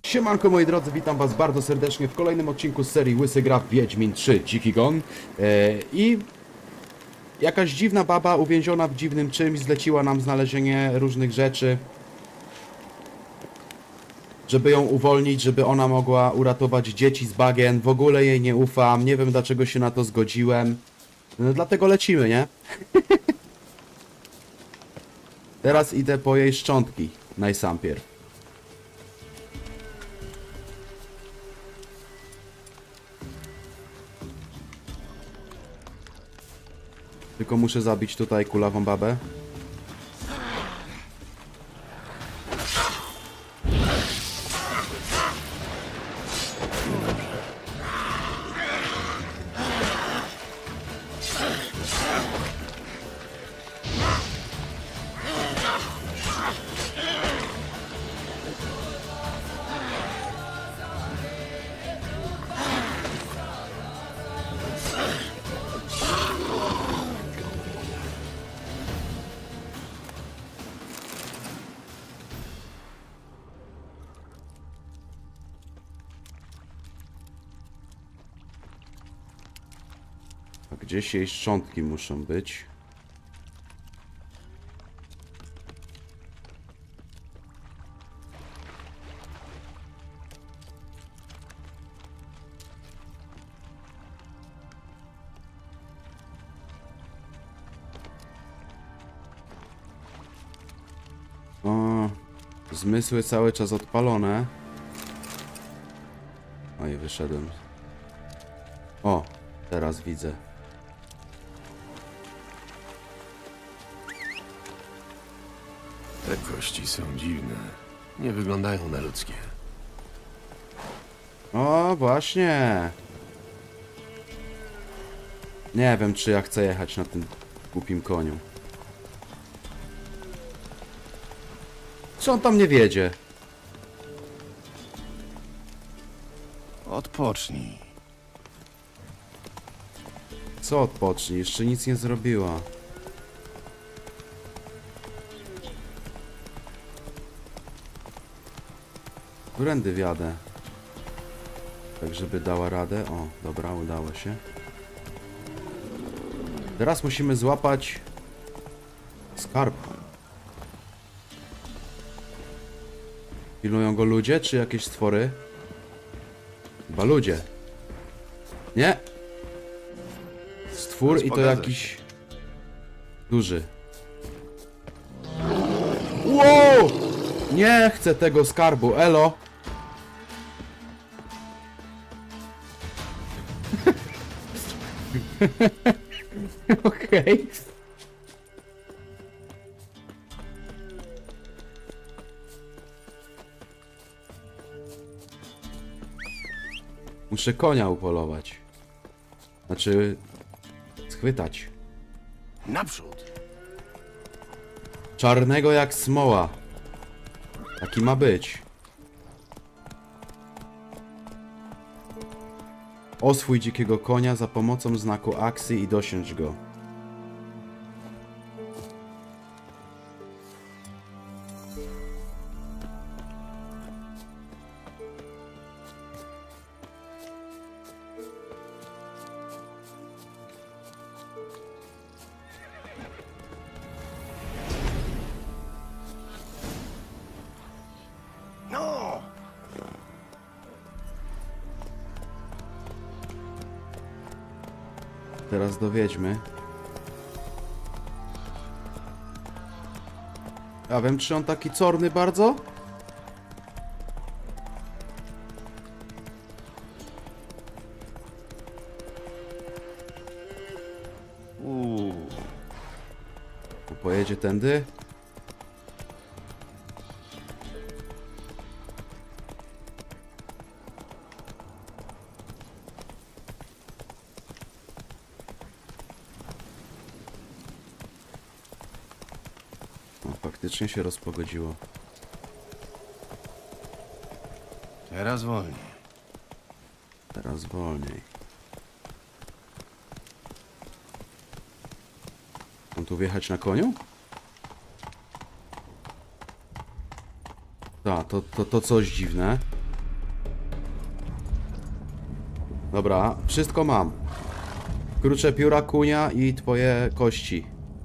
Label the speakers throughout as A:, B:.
A: Siemanko moi drodzy, witam was bardzo serdecznie w kolejnym odcinku z serii Łysy gra w Wiedźmin 3 Dziki Gon. I jakaś dziwna baba uwięziona w dziwnym czymś zleciła nam znalezienie różnych rzeczy, żeby ją uwolnić, żeby ona mogła uratować dzieci z bagien. W ogóle jej nie ufam, nie wiem dlaczego się na to zgodziłem. No, dlatego lecimy, nie? Teraz idę po jej szczątki, najsampierw. Tylko muszę zabić tutaj kulawą babę. Gdzieś jej szczątki muszą być. O, zmysły cały czas odpalone. Oj, wyszedłem. O, teraz widzę.
B: Te kości są dziwne. Nie wyglądają na ludzkie.
A: O, właśnie. Nie wiem, czy ja chcę jechać na tym głupim koniu. Czy on tam nie wiedzie?
B: Odpocznij.
A: Co odpocznij? Jeszcze nic nie zrobiła. Którędy wjadę? Tak, żeby dała radę. O, dobra, udało się. Teraz musimy złapać skarb. Pilnują go ludzie, czy jakieś stwory? Chyba ludzie. Nie! Stwór i to jakiś duży. Wow! Nie chcę tego skarbu, elo! Okej. Muszę konia upolować. Znaczy... schwytać.
B: Naprzód!
A: Czarnego jak smoła. Taki ma być. Oswój dzikiego konia za pomocą znaku akcji i dosiądź go.
B: No!
A: Teraz dowiedźmy. Ja wiem, czy on taki corny bardzo? Pojedzie tędy? Faktycznie się rozpogodziło.
B: Teraz wolniej.
A: Teraz wolniej. Mam tu wjechać na koniu? Ta, to coś dziwne. Dobra, wszystko mam. Krucze pióra, kunia i twoje kości.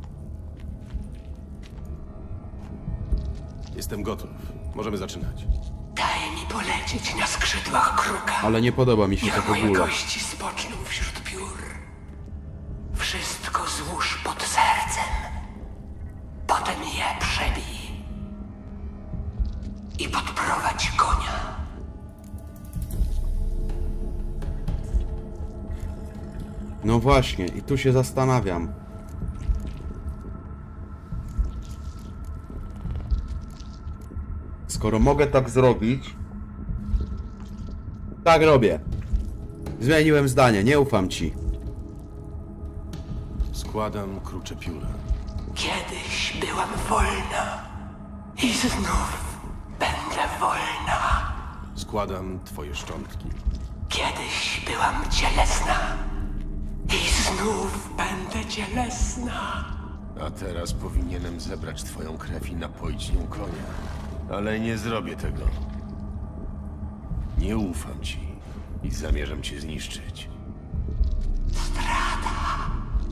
B: Jestem gotów. Możemy zaczynać.
C: Daj mi polecieć na skrzydłach kruka.
A: Ale nie podoba mi się to
C: Niech
A: w
C: moje
A: ogóle.
C: kości spoczną wśród piór. Wszystko złóż pod sercem. Potem je przebij. I podprowadź konia.
A: No właśnie, i tu się zastanawiam. Skoro mogę tak zrobić... Tak robię. Zmieniłem zdanie, nie ufam ci.
B: Składam krucze pióra.
C: Kiedyś byłam wolna. I znów będę wolna.
B: Składam twoje szczątki.
C: Kiedyś byłam cielesna. I znów będę cielesna.
B: A teraz powinienem zebrać twoją krew i napoić nią konia. Ale nie zrobię tego. Nie ufam ci i zamierzam cię zniszczyć.
C: Strata.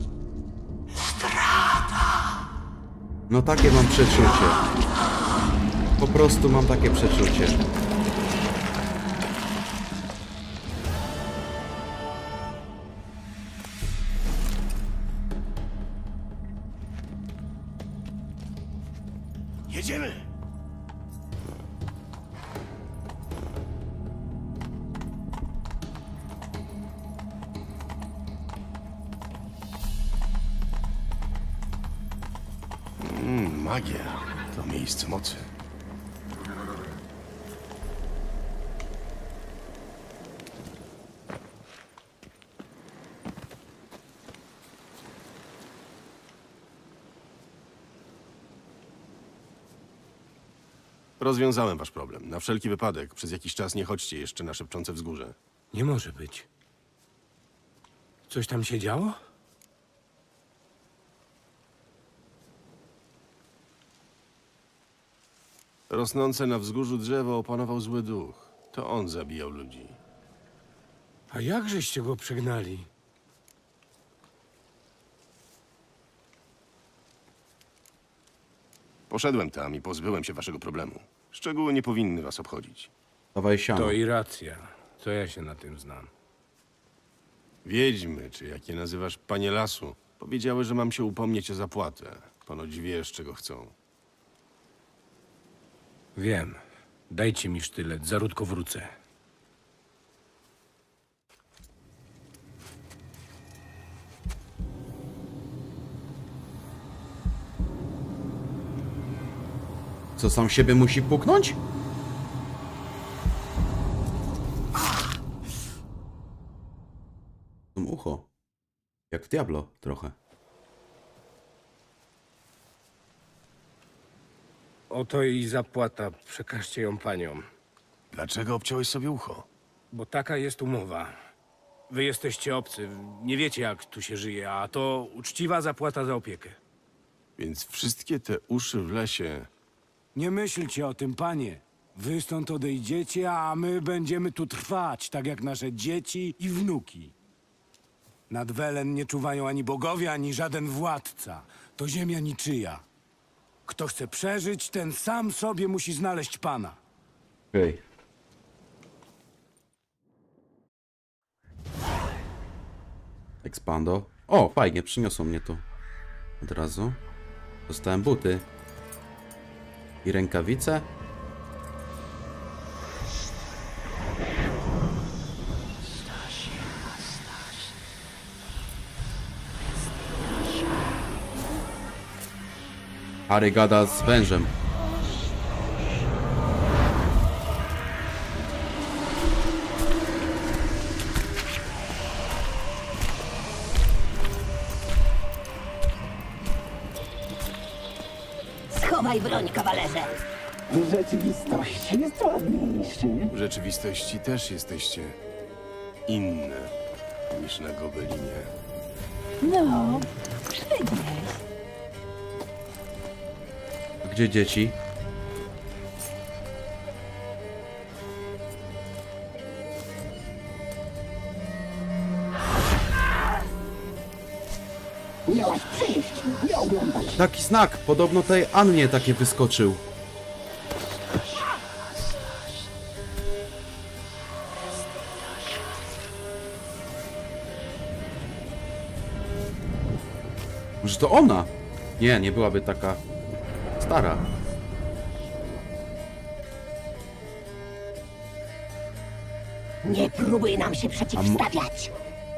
A: No takie mam przeczucie. Po prostu mam takie przeczucie.
B: Jedziemy! Magia to miejsce mocy. Rozwiązałem wasz problem. Na wszelki wypadek, przez jakiś czas nie chodźcie jeszcze na szepczące wzgórze.
D: Nie może być. Coś tam się działo?
B: Rosnące na wzgórzu drzewo opanował zły duch. To on zabijał ludzi.
D: A jakżeście go przegnali?
B: Poszedłem tam i pozbyłem się waszego problemu. Szczegóły nie powinny was obchodzić.
A: Dawaj siano.
D: To i racja. To ja się na tym znam.
B: Wiedźmy, czy jak je nazywasz, panie lasu, powiedziały, że mam się upomnieć o zapłatę. Ponoć wiesz, czego chcą.
D: Wiem. Dajcie mi sztylet, zaródko wrócę.
A: Co, sam siebie musi puknąć? Mam ucho. Jak w Diablo trochę.
D: Oto i zapłata. Przekażcie ją paniom.
B: Dlaczego obciąłeś sobie ucho?
D: Bo taka jest umowa. Wy jesteście obcy. Nie wiecie, jak tu się żyje, a to uczciwa zapłata za opiekę.
B: Więc wszystkie te uszy w lesie...
E: Nie myślcie o tym, panie. Wy stąd odejdziecie, a my będziemy tu trwać, tak jak nasze dzieci i wnuki. Nad Welen nie czuwają ani bogowie, ani żaden władca. To ziemia niczyja. Kto chce przeżyć, ten sam sobie musi znaleźć pana.
A: Okej. Expando. O, fajnie, przyniosło mnie tu. Od razu. Dostałem buty. I rękawice. Harry gada z wężem.
F: Schowaj broń, kawalerze.
G: W rzeczywistości jest ładniejszy.
B: W rzeczywistości też jesteście inne niż na Gobelinie.
G: No, przygnieś.
A: Gdzie dzieci?
G: Miałaś przyjść, nie oglądać.
A: Taki znak, podobno tej Annie takie wyskoczył. Może to ona? Nie, nie byłaby taka stara.
F: Nie próbuj nam się przeciwstawiać.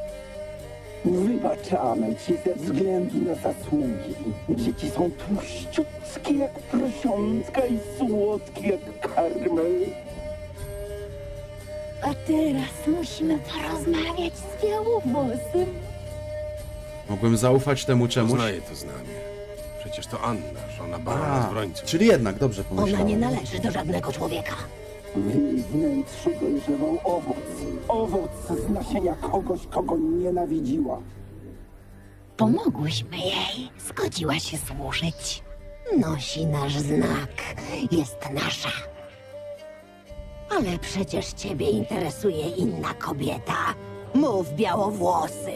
G: Wybaczamy ci ze względu na zasługi. Dzieci są tłuściutkie jak prosiątka i słodkie jak karmel.
F: A teraz musimy porozmawiać z Białowłosym.
A: Mogłem zaufać temu czemuś.
B: Poznaję to znamie. Przecież to Anna, żona barona z Wrońców.
A: Czyli jednak, dobrze
F: Ona
A: pomyślałem.
F: nie należy do żadnego człowieka.
G: W jej wnętrzu dojrzewał owoc. Owoc z nasienia kogoś, kogo nienawidziła.
F: Pomogłyśmy jej. Zgodziła się służyć. Nosi nasz znak. Jest nasza. Ale przecież ciebie interesuje inna kobieta. Mów, Białowłosy.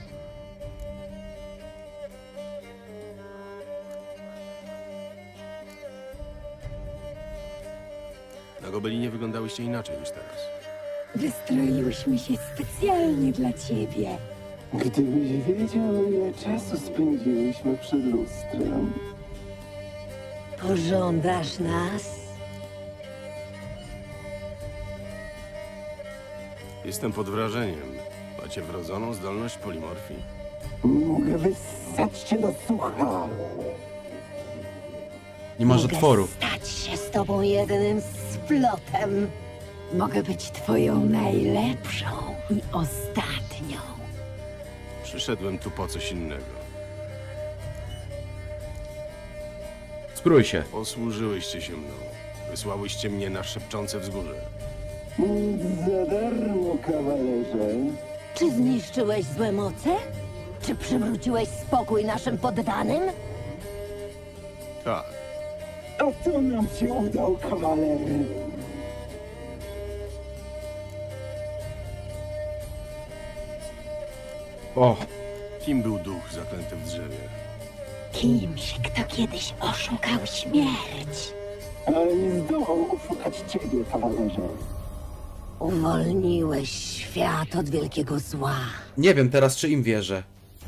B: Na Gobelinie wyglądałyście inaczej niż teraz.
H: Wystroiłyśmy się specjalnie dla ciebie.
G: Gdybyś wiedział, ile czasu spędziłyśmy przed lustrem.
F: Pożądasz nas?
B: Jestem pod wrażeniem. Macie wrodzoną zdolność polimorfii.
G: Mogę wyssać cię do sucha.
A: Nie masz
F: Mogę
A: otworu.
F: stać się z tobą jednym splotem.
H: Mogę być twoją najlepszą i ostatnią.
B: Przyszedłem tu po coś innego.
A: Sprój się.
B: Posłużyłyście się mną. Wysłałyście mnie na szepczące wzgórze.
G: Nic za darmo, kawalerze.
F: Czy zniszczyłeś złe moce? Czy przywróciłeś spokój naszym poddanym?
B: Tak.
G: A to nam się udał, kawalery.
A: O,
B: Kim był duch zaklęty w drzewie?
F: Kimś, kto kiedyś oszukał śmierć.
G: Ale nie zdołał oszukać ciebie, kawalerze.
F: Uwolniłeś świat od wielkiego zła.
A: nie wiem teraz, czy im wierzę.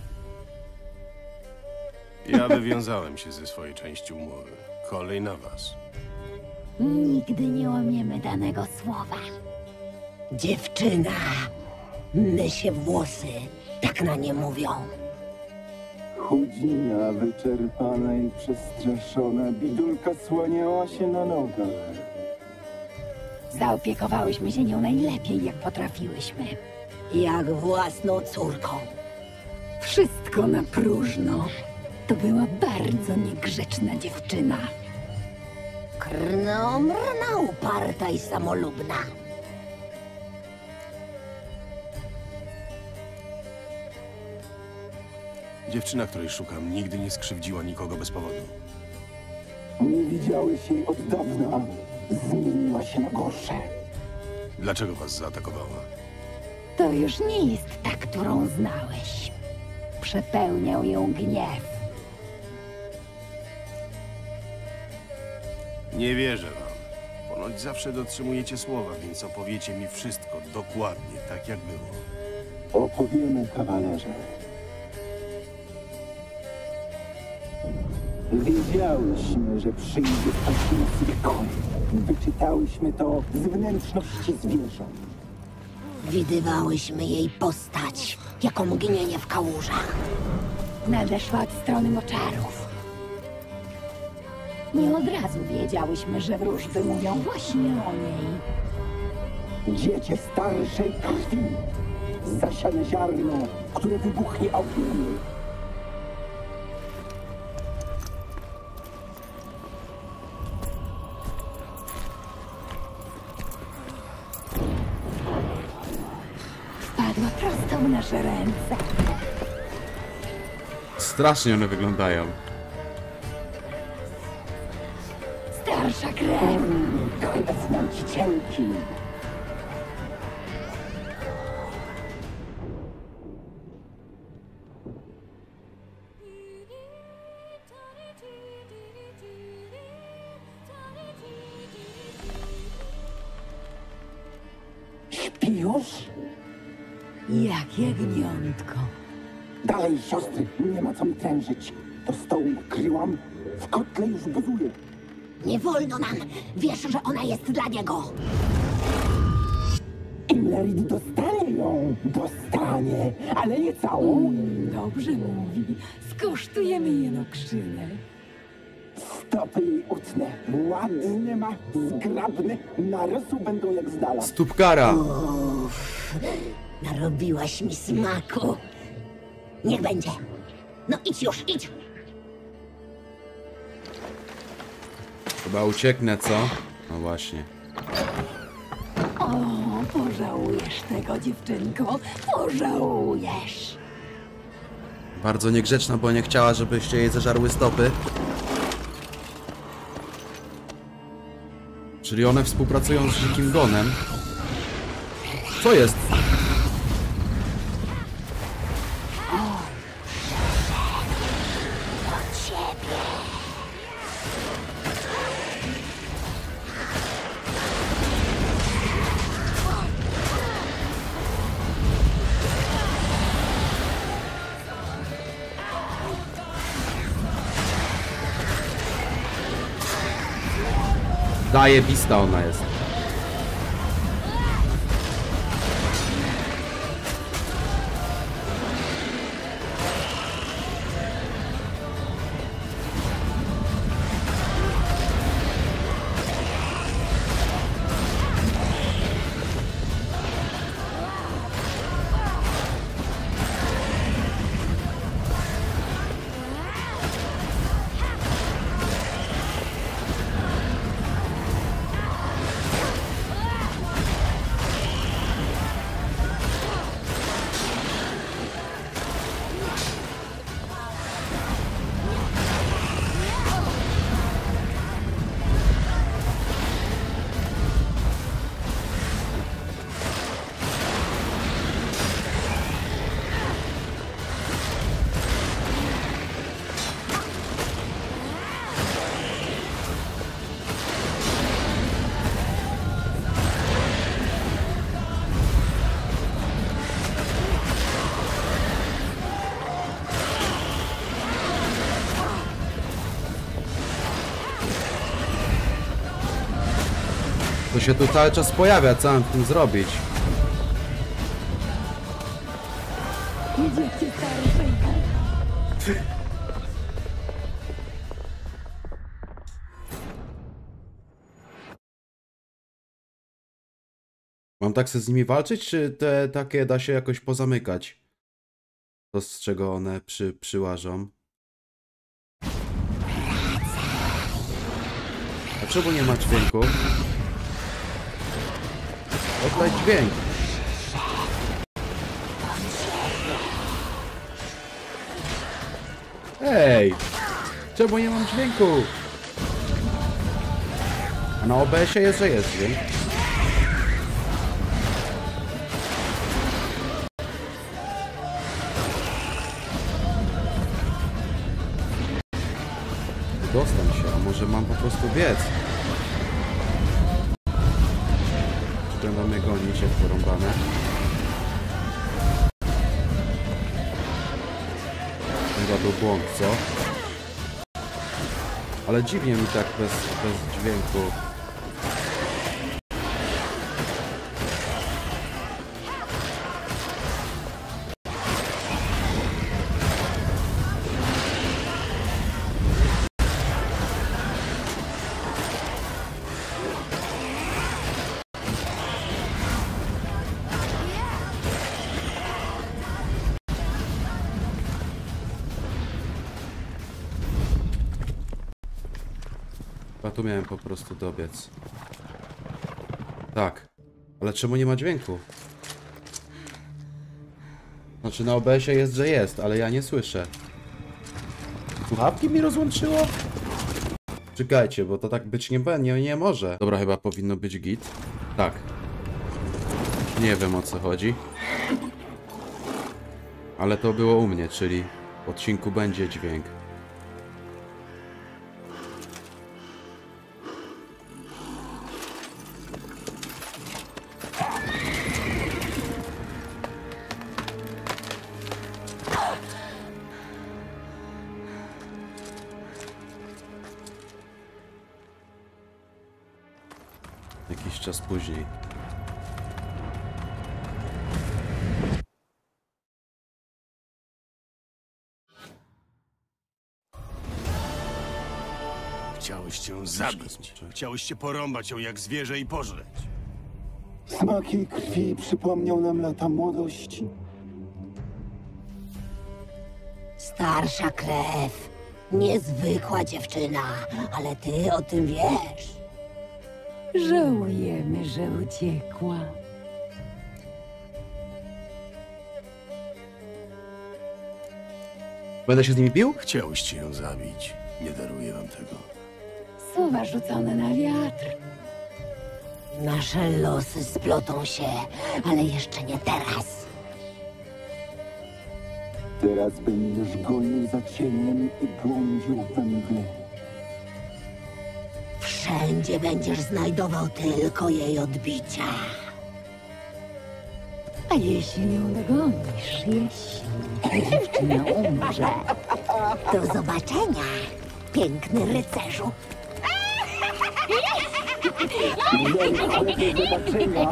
B: Ja wywiązałem się ze swojej części umowy. Kolej na was.
F: Nigdy nie łamiemy danego słowa. Dziewczyna, mysie włosy, tak na nie mówią.
G: Chudzina, wyczerpana i przestraszona, bidulka słaniała się na nogach.
H: Zaopiekowałyśmy się nią najlepiej, jak potrafiłyśmy.
F: Jak własną córką.
H: Wszystko na próżno. To była bardzo niegrzeczna dziewczyna.
F: Krnomrna, uparta i samolubna.
B: Dziewczyna, której szukam, nigdy nie skrzywdziła nikogo bez powodu.
G: Nie widziałeś jej od dawna. Zmieniła się na gorsze.
B: Dlaczego was zaatakowała?
H: To już nie jest ta, którą znałeś. Przepełniał ją gniew.
B: Nie wierzę wam. Ponoć zawsze dotrzymujecie słowa, więc opowiecie mi wszystko dokładnie tak, jak było.
G: Opowiemy, kawalerze. Wiedziałyśmy, że przyjdzie taki zwykły. Wyczytałyśmy to z wnętrzności zwierząt.
F: Widywałyśmy jej postać, jako mgnienie w kałużach.
H: Nadeszła od strony moczarów. Nie od razu wiedziałyśmy, że wróżby mówią właśnie o niej.
G: Dziecię starszej krwi. Zasiane ziarno, które wybuchnie ogniem.
H: Wpadła prosto w nasze ręce.
A: Strasznie one wyglądają.
H: Starsza krew.
G: Chleb nam ci cienki. Już?
H: Jakie gniątko.
G: Dalej, siostry, nie ma co mi trężyć. Do stołu kryłam, w kotle już gotuje.
F: Nie wolno nam. Wiesz, że ona jest dla niego.
G: Imlerit dostanie ją, dostanie, ale nie całą.
H: Dobrze mówi. Skosztujemy jenokrzynę.
G: Stopy jej utnę, ładnie ma, zgrabne, na rosu będą jak z dala.
A: Stópkara!
F: Narobiłaś mi smaku. Niech będzie. No idź już, idź.
A: Chyba ucieknę, co? No właśnie.
H: O, pożałujesz tego, dziewczynko. Pożałujesz.
A: Bardzo niegrzeczna, bo nie chciała, żebyście jej zeżarły stopy. Czyli one współpracują z Dzikim Gonem. Co jest? Zajebista ona jest. To się tu cały czas pojawia, co mam w tym zrobić?
H: Idziecie, starszeńka.
A: Mam tak się z nimi walczyć, czy te takie da się jakoś pozamykać? To z czego one przyłażą? A czemu nie ma dźwięku? Oddaj dźwięk! Ej! Czemu nie mam dźwięku? A na OBS-ie jest, że jest dźwięk. Dostań się, a może mam po prostu biec? Czy będą mnie gonić jak porąbane? Chyba był błąd, co? Ale dziwnie mi tak bez dźwięku. A tu miałem po prostu dobiec. Tak. Ale czemu nie ma dźwięku? Znaczy na OBS-ie jest, że jest, ale ja nie słyszę. Słuchawki mi rozłączyło? Czekajcie, bo to tak być nie może. Dobra, chyba powinno być git. Tak. Nie wiem, o co chodzi. Ale to było u mnie, czyli w odcinku będzie dźwięk. Jakiś czas później.
B: Chciałeś cię zabić. Chciałeś cię porąbać ją jak zwierzę i pożreć.
G: Smak jej krwi przypomniał nam lata młodości.
F: Starsza krew. Niezwykła dziewczyna, ale ty o tym wiesz.
H: Żałujemy, że uciekła.
A: Będę się z nimi bił?
B: Chciałyście ją zabić. Nie daruję wam tego.
H: Słowa rzucone na wiatr.
F: Nasze losy splotą się, ale jeszcze nie teraz.
G: Teraz będziesz gonił za cieniem i błądził we mgle.
F: Wszędzie będziesz znajdował tylko jej odbicia.
H: A jeśli ją dogonisz, jeśli dziewczyna umrze,
F: Do zobaczenia, piękny rycerzu.
G: Do zobaczenia.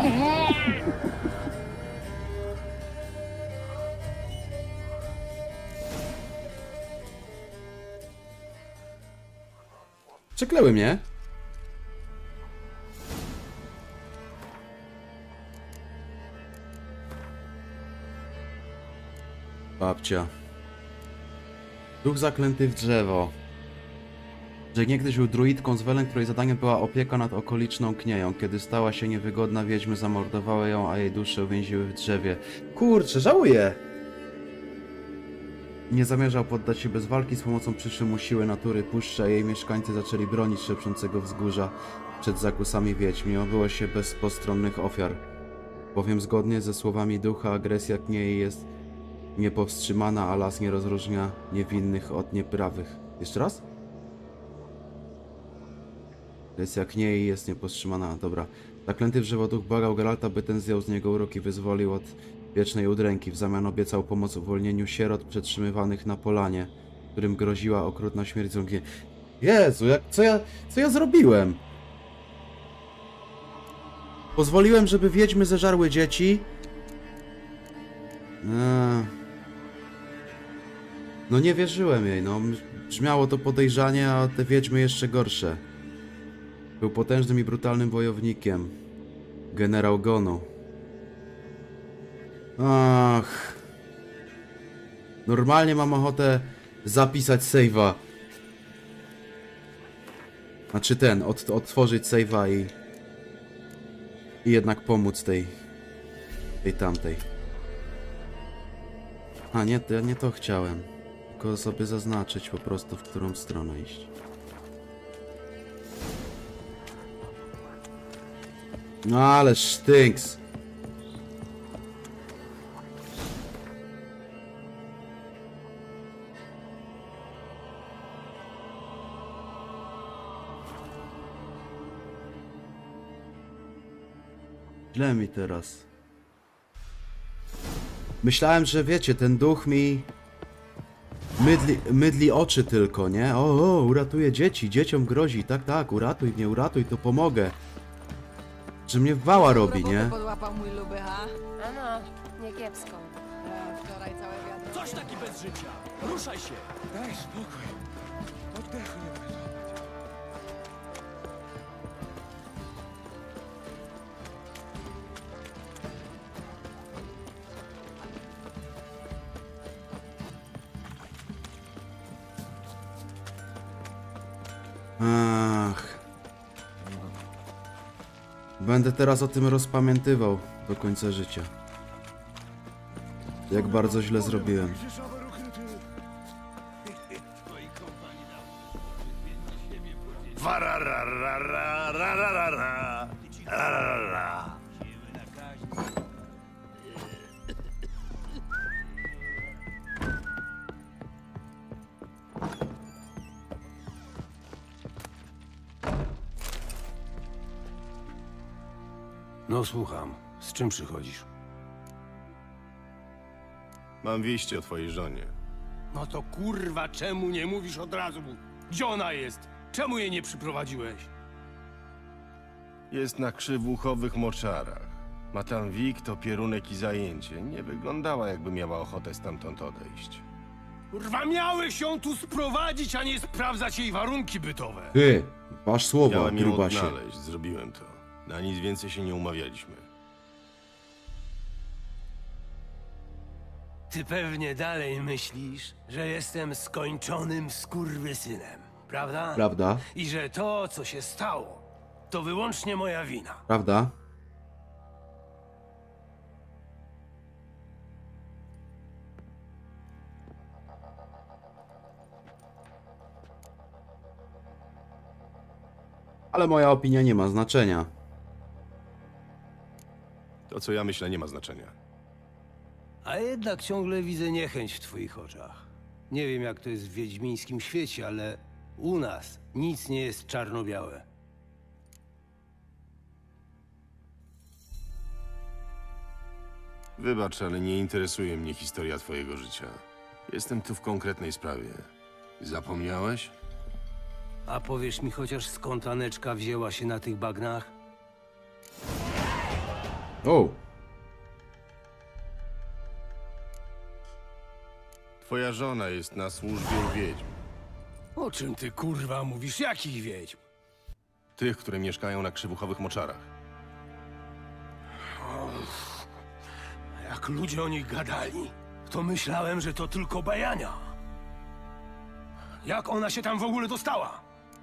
A: Przekleły mnie. Babcia. Duch zaklęty w drzewo. Że niegdyś był druidką z Welen, której zadaniem była opieka nad okoliczną Knieją. Kiedy stała się niewygodna, wiedźmy zamordowały ją, a jej duszę uwięziły w drzewie. Kurczę, żałuję! Nie zamierzał poddać się bez walki, z pomocą przyszły mu siły natury puszczy, a jej mieszkańcy zaczęli bronić szepczącego wzgórza przed zakusami wiedźm. Nie obyło się bez postronnych ofiar. Bowiem zgodnie ze słowami ducha agresja Kniei jest niepowstrzymana, a las nie rozróżnia niewinnych od nieprawych. Jeszcze raz? Agresja Kniei jest niepowstrzymana. Dobra. Zaklęty drzewoduch błagał Geralta, by ten zdjął z niego urok i wyzwolił od wiecznej udręki. W zamian obiecał pomoc w uwolnieniu sierot przetrzymywanych na polanie, którym groziła okrutna śmierć z ogniem. Jezu, co ja zrobiłem? Pozwoliłem, żeby wiedźmy zeżarły dzieci. No nie wierzyłem jej, no. Brzmiało to podejrzanie, a te wiedźmy jeszcze gorsze. Był potężnym i brutalnym wojownikiem. Generał Gonu. Ach. Normalnie mam ochotę zapisać save'a. Znaczy odtworzyć save'a i jednak pomóc tej tamtej. A nie, ja nie to chciałem. Tylko sobie zaznaczyć po prostu, w którą stronę iść. No ale sztynks. Źle mi teraz. Myślałem, że wiecie, ten duch mi mydli oczy tylko, nie? O, uratuje dzieci, dzieciom grozi, tak, uratuj mnie, uratuj, to pomogę. Że mnie wała robi, nie?
I: Podłapał mój luby, ha?
J: Ano, nie kiepską.
I: Wczoraj całe wiadro.
E: Coś taki bez życia! Ruszaj się! Daj spokój. Oddechu nie mogę złapać.
A: Ach. Będę teraz o tym rozpamiętywał do końca życia. Jak bardzo źle zrobiłem.
E: No słucham. Z czym przychodzisz?
B: Mam wieści o twojej żonie.
E: No to kurwa, czemu nie mówisz od razu? Gdzie ona jest? Czemu jej nie przyprowadziłeś?
B: Jest na krzywuchowych moczarach. Ma tam wik, topierunek i zajęcie. Nie wyglądała, jakby miała ochotę stamtąd odejść.
E: Kurwa, miałeś ją tu sprowadzić, a nie sprawdzać jej warunki bytowe.
A: Ty, wasz słowa,
B: Miałem ją
A: grubasie.
B: odnaleźć, zrobiłem to. Na nic więcej się nie umawialiśmy.
C: Ty pewnie dalej myślisz, że jestem skończonym skurwysynem, prawda?
A: Prawda?
C: I że to, co się stało, to wyłącznie moja wina.
A: Prawda? Ale moja opinia nie ma znaczenia.
B: To, co ja myślę, nie ma znaczenia.
C: A jednak ciągle widzę niechęć w twoich oczach. Nie wiem, jak to jest w wiedźmińskim świecie, ale u nas nic nie jest czarno-białe.
B: Wybacz, ale nie interesuje mnie historia twojego życia. Jestem tu w konkretnej sprawie. Zapomniałeś?
C: A powiesz mi chociaż, skąd Aneczka wzięła się na tych bagnach?
A: O,
B: Twoja żona jest na służbie u wiedźm.
E: O czym ty, kurwa, mówisz? Jakich wiedźm?
B: Tych, które mieszkają na krzywuchowych moczarach.
C: Jak ludzie o nich gadali, to myślałem, że to tylko bajania.
E: Jak ona się tam w ogóle dostała?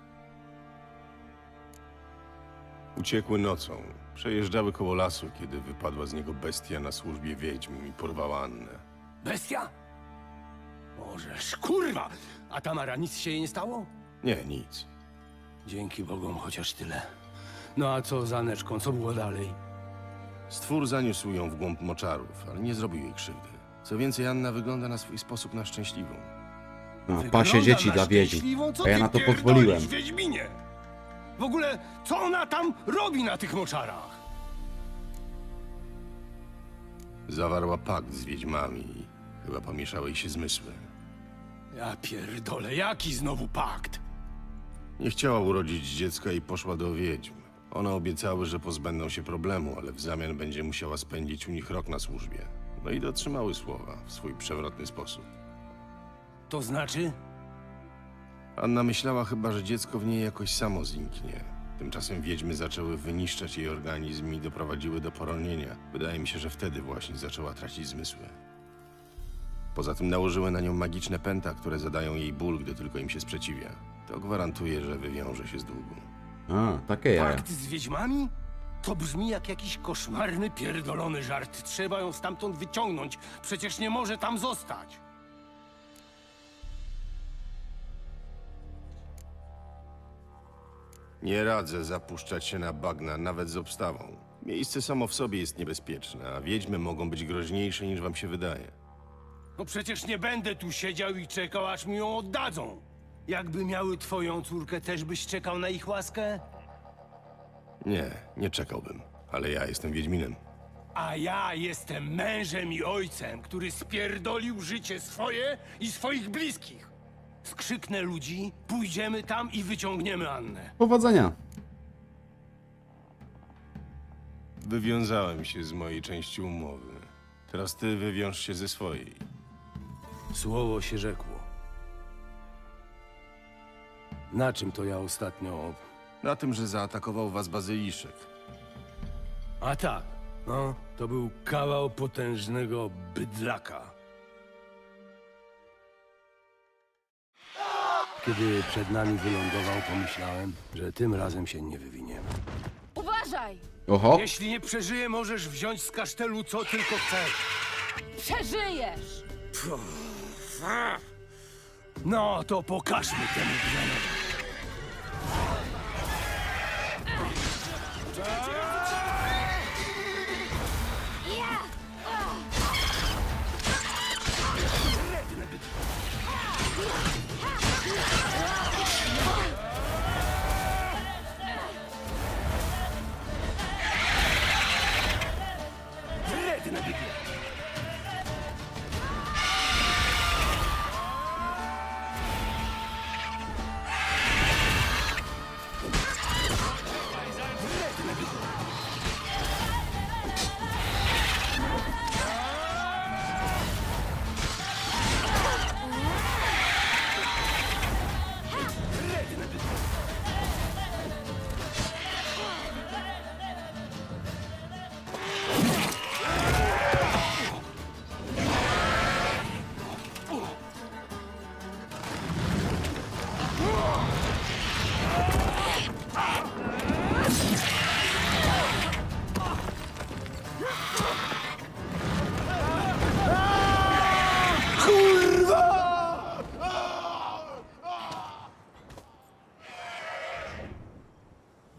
B: Uciekły nocą. Przejeżdżały koło lasu, kiedy wypadła z niego bestia na służbie wiedźm i porwała Annę.
E: Bestia? Możesz, kurwa! A Tamara, nic się jej nie stało?
B: Nie, nic.
C: Dzięki Bogom chociaż tyle. No a co z Aneczką? Co było dalej?
B: Stwór zaniósł ją w głąb moczarów, ale nie zrobił jej krzywdy. Co więcej, Anna wygląda na swój sposób na szczęśliwą.
A: no, pasie dzieci dla wiedźm. A ja na to pozwoliłem.
E: Wiedźminie? W ogóle, co ona tam robi na tych moczarach?
B: Zawarła pakt z wiedźmami. Chyba pomieszały jej się zmysły.
E: Ja pierdolę, jaki znowu pakt?
B: Nie chciała urodzić dziecka i poszła do wiedźm. One obiecały, że pozbędą się problemu, ale w zamian będzie musiała spędzić u nich rok na służbie. No i dotrzymały słowa w swój przewrotny sposób.
C: To znaczy?
B: Anna myślała chyba, że dziecko w niej jakoś samo zniknie. Tymczasem wiedźmy zaczęły wyniszczać jej organizm i doprowadziły do poronienia. Wydaje mi się, że wtedy właśnie zaczęła tracić zmysły. Poza tym nałożyły na nią magiczne pęta, które zadają jej ból, gdy tylko im się sprzeciwia. To gwarantuje, że wywiąże się z długu.
A: A, takie jaja.
E: Pakt z wiedźmami? To brzmi jak jakiś koszmarny, pierdolony żart. Trzeba ją stamtąd wyciągnąć. Przecież nie może tam zostać.
B: Nie radzę zapuszczać się na bagna, nawet z obstawą. Miejsce samo w sobie jest niebezpieczne, a wiedźmy mogą być groźniejsze niż wam się wydaje.
E: No przecież nie będę tu siedział i czekał, aż mi ją oddadzą.
C: Jakby miały twoją córkę, też byś czekał na ich łaskę?
B: Nie, nie czekałbym, ale ja jestem wiedźminem.
E: A ja jestem mężem i ojcem, który spierdolił życie swoje i swoich bliskich. Skrzyknę ludzi, pójdziemy tam i wyciągniemy Annę.
A: Powodzenia.
B: Wywiązałem się z mojej części umowy. Teraz ty wywiąż się ze swojej.
C: Słowo się rzekło. Na czym to ja ostatnio...
B: Na tym, że zaatakował was bazyliszek.
C: A tak, no, to był kawał potężnego bydlaka. Kiedy przed nami wylądował, pomyślałem, że tym razem się nie wywiniemy.
J: Uważaj!
A: Oho.
E: Jeśli nie przeżyję, możesz wziąć z kasztelu co tylko chcesz.
J: Przeżyjesz!
C: No, to pokażmy temu grzanowi.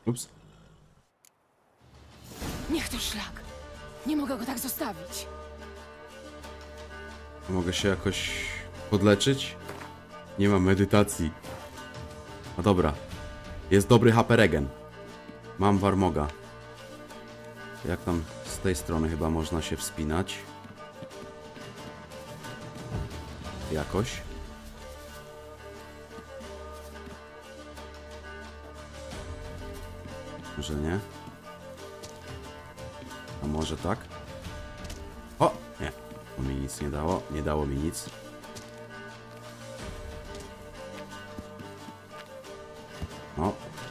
A: Ups.
J: Niech to szlak. Nie mogę go tak zostawić.
A: Mogę się jakoś podleczyć? Nie mam medytacji. No dobra. Jest dobry HP regen. Mam Warmoga. Jak tam z tej strony chyba można się wspinać? Jakoś. Może nie? A może tak? O! Nie. To mi nic nie dało. Nie dało mi nic. O.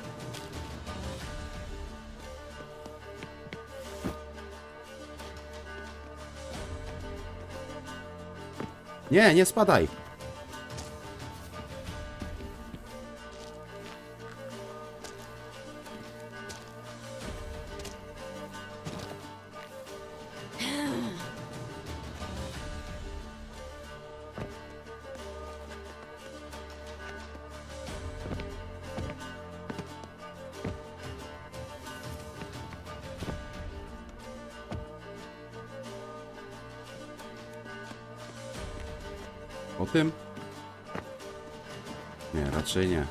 A: Nie, nie spadaj. O tym? Nie, raczej nie.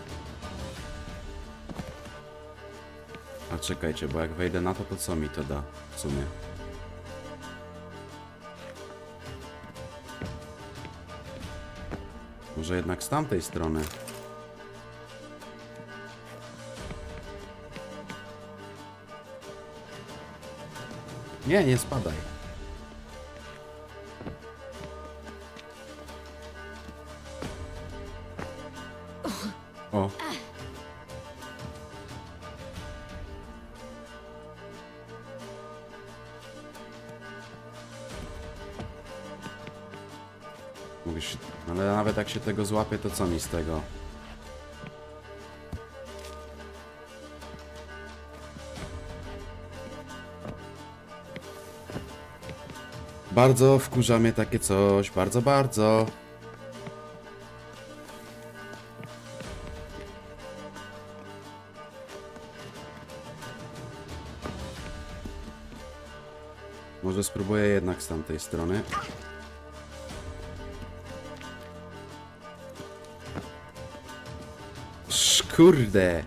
A: A czekajcie, bo jak wejdę na to, to co mi to da w sumie? Może jednak z tamtej strony? Nie, nie spadaj. O. Mówisz, ale nawet jak się tego złapie, to co mi z tego? Bardzo wkurza mnie takie coś, bardzo, bardzo. Może spróbuję jednak z tamtej strony. Kurde.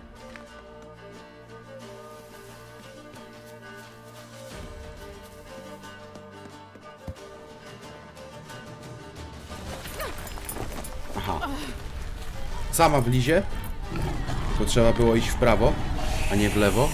A: Aha. Sama w lizie. Tylko trzeba było iść w prawo, a nie w lewo.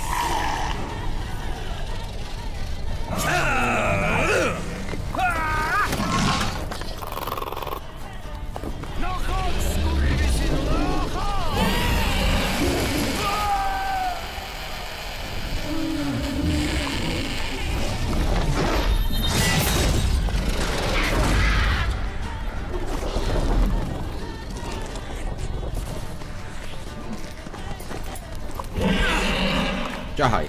A: Ciachaj.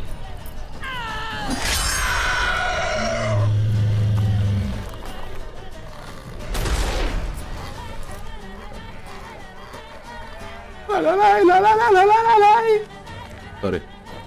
A: Sorry.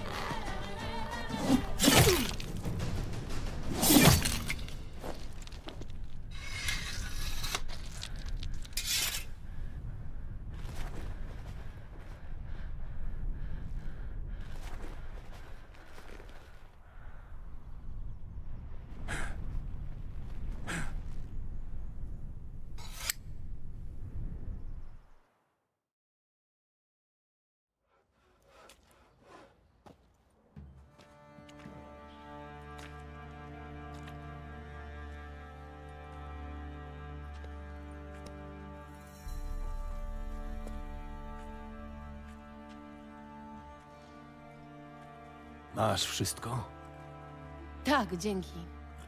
C: Masz wszystko?
J: Tak, dzięki.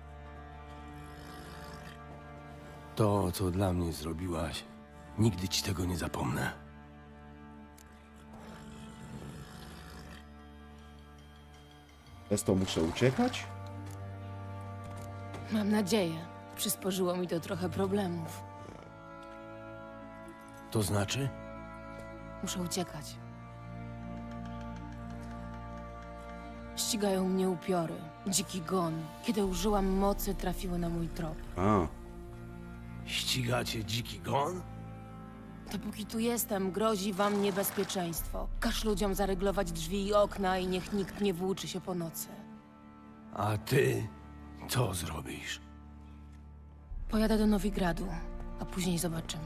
C: To, co dla mnie zrobiłaś, nigdy ci tego nie zapomnę.
A: Przez to muszę uciekać?
J: Mam nadzieję. Przysporzyło mi to trochę problemów.
C: To znaczy?
J: Muszę uciekać. Ścigają mnie upiory. Dziki gon. Kiedy użyłam mocy, trafiły na mój trop.
A: A,
C: Ścigacie dziki gon?
J: Dopóki tu jestem, grozi wam niebezpieczeństwo. Każ ludziom zaryglować drzwi i okna i niech nikt nie włóczy się po nocy.
C: A ty co zrobisz?
J: Pojadę do Nowigradu, a później zobaczymy.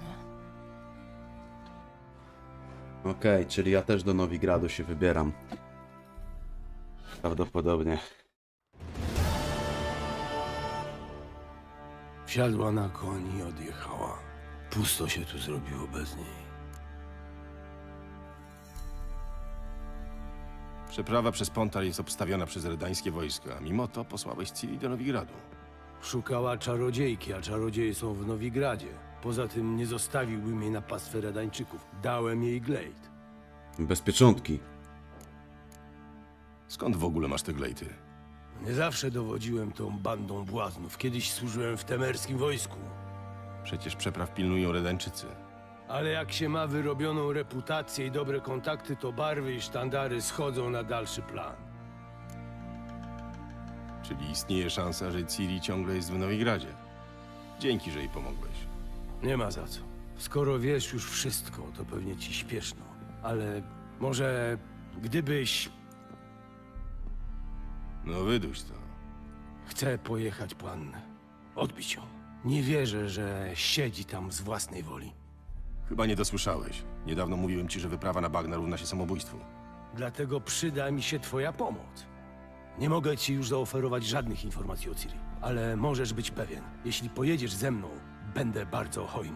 A: okej, czyli ja też do Nowigradu się wybieram. Prawdopodobnie.
C: Wsiadła na koń i odjechała. Pusto się tu zrobiło bez niej.
B: Przeprawa przez Pontar jest obstawiona przez redańskie wojska. Mimo to posłałeś Ciri do Nowigradu.
C: Szukała czarodziejki, a czarodzieje są w Nowigradzie. Poza tym nie zostawiłbym jej na pastwę Redańczyków. Dałem jej glejt.
A: Bez pieczątki.
B: Skąd w ogóle masz te glejty?
C: Nie zawsze dowodziłem tą bandą błaznów. Kiedyś służyłem w temerskim wojsku.
B: Przecież przepraw pilnują Redańczycy.
C: Ale jak się ma wyrobioną reputację i dobre kontakty, to barwy i sztandary schodzą na dalszy plan.
B: Czyli istnieje szansa, że Ciri ciągle jest w Nowigradzie. Dzięki, że jej pomogłeś.
C: Nie ma za co. Skoro wiesz już wszystko, to pewnie ci śpieszno. Ale może gdybyś...
B: No wyduś to.
C: Chcę pojechać po Annę. Odbić ją. Nie wierzę, że siedzi tam z własnej woli.
B: Chyba nie dosłyszałeś. Niedawno mówiłem ci, że wyprawa na bagna równa się samobójstwu.
C: Dlatego przyda mi się twoja pomoc. Nie mogę ci już zaoferować żadnych informacji o Ciri, ale możesz być pewien, jeśli pojedziesz ze mną, będę bardzo hojny.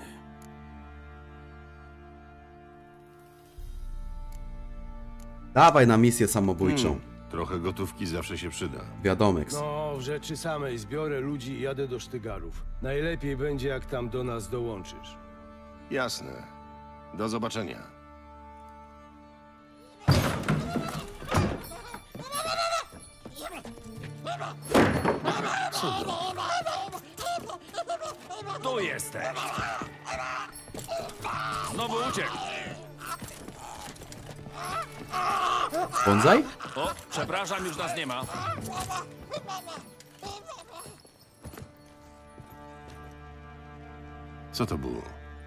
A: Dawaj na misję samobójczą.
B: Trochę gotówki zawsze się przyda.
A: Wiadomeks.
C: No, w rzeczy samej zbiorę ludzi i jadę do Sztygarów. Najlepiej będzie, jak tam do nas dołączysz.
B: Jasne. Do zobaczenia.
K: Tu jesteś! Znowu uciekł!
A: Bonsai?
K: O, przepraszam, już nas nie ma.
B: Co to było?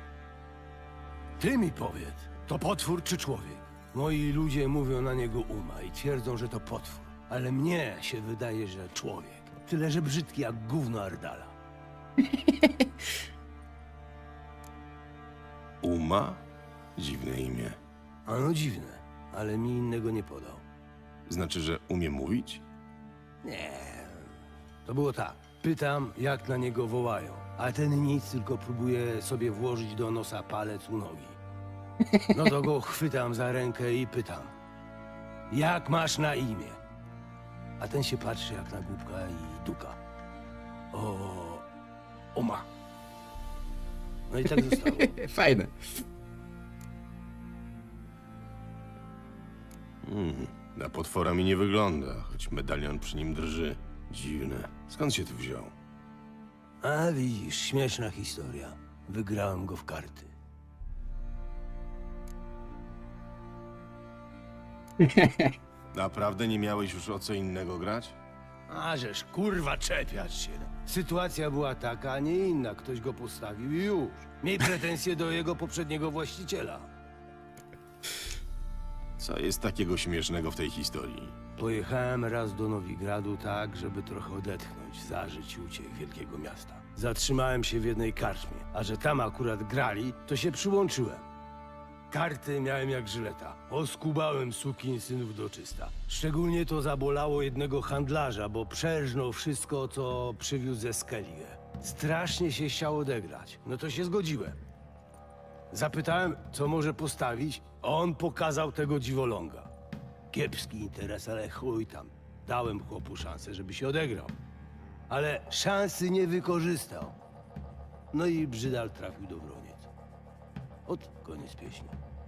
C: Ty mi powiedz, to potwór czy człowiek? Moi ludzie mówią na niego Uma i twierdzą, że to potwór. Ale mnie się wydaje, że człowiek. Tyle, że brzydki jak gówno Ardala.
B: Uma? Dziwne imię.
C: Ano dziwne, ale mi innego nie podał.
B: Znaczy, że umie mówić?
C: Nie. To było tak. Pytam, jak na niego wołają, a ten nic, tylko próbuje sobie włożyć do nosa palec u nogi. No to go chwytam za rękę i pytam. Jak masz na imię? A ten się patrzy jak na głupka i duka. Oma. No i tak zostało.
A: Fajne.
B: Na potwora mi nie wygląda, choć medalion przy nim drży. Dziwne. Skąd się tu wziął?
C: A widzisz, śmieszna historia. Wygrałem go w karty.
B: Naprawdę nie miałeś już o co innego grać?
C: A żeż, kurwa, czepiasz się. Sytuacja była taka, a nie inna. Ktoś go postawił i już. Miej pretensje do jego poprzedniego właściciela.
B: Co jest takiego śmiesznego w tej historii?
C: Pojechałem raz do Nowigradu tak, żeby trochę odetchnąć, zażyć uciech wielkiego miasta. Zatrzymałem się w jednej karczmie, a że tam akurat grali, to się przyłączyłem. Karty miałem jak żyleta. Oskubałem sukinsynów do czysta. Szczególnie to zabolało jednego handlarza, bo przerżnął wszystko, co przywiózł ze Skellige. Strasznie się chciał odegrać. No to się zgodziłem. Zapytałem, co może postawić, a on pokazał tego dziwoląga. Kiepski interes, ale chuj tam. Dałem chłopu szansę, żeby się odegrał. Ale szansy nie wykorzystał. No i brzydal trafił do Wroniec. Koniec pieśni.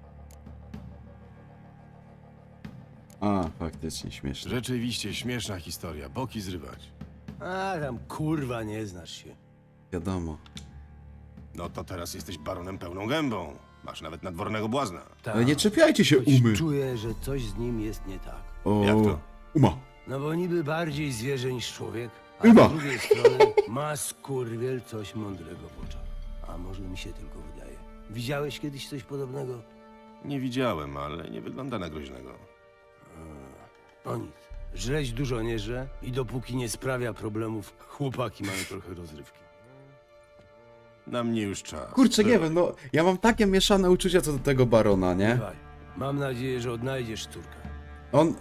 A: A, faktycznie śmieszne.
B: Rzeczywiście śmieszna historia. Boki zrywać.
C: A tam kurwa nie znasz się.
A: Wiadomo.
B: No to teraz jesteś baronem pełną gębą. Masz nawet nadwornego błazna.
C: Tak.
A: Ale nie czepiajcie się
C: Choć
A: umy.
C: czuję, że coś z nim jest nie tak.
A: O,
B: Jak to?
A: Uma.
C: No bo niby bardziej zwierzę niż człowiek, a
A: Chyba.
C: z drugiej strony ma skurwiel coś mądrego w oczach. A może mi się tylko wydaje. Widziałeś kiedyś coś podobnego?
B: Nie widziałem, ale nie wygląda na groźnego.
C: No nic. Żreć dużo nie żre i dopóki nie sprawia problemów, chłopaki mają trochę rozrywki.
B: Na mnie już czas.
A: Kurczę, nie wiem, no ja mam takie mieszane uczucia co do tego barona, nie?
C: Bywaj. Mam nadzieję, że odnajdziesz córkę.
A: On...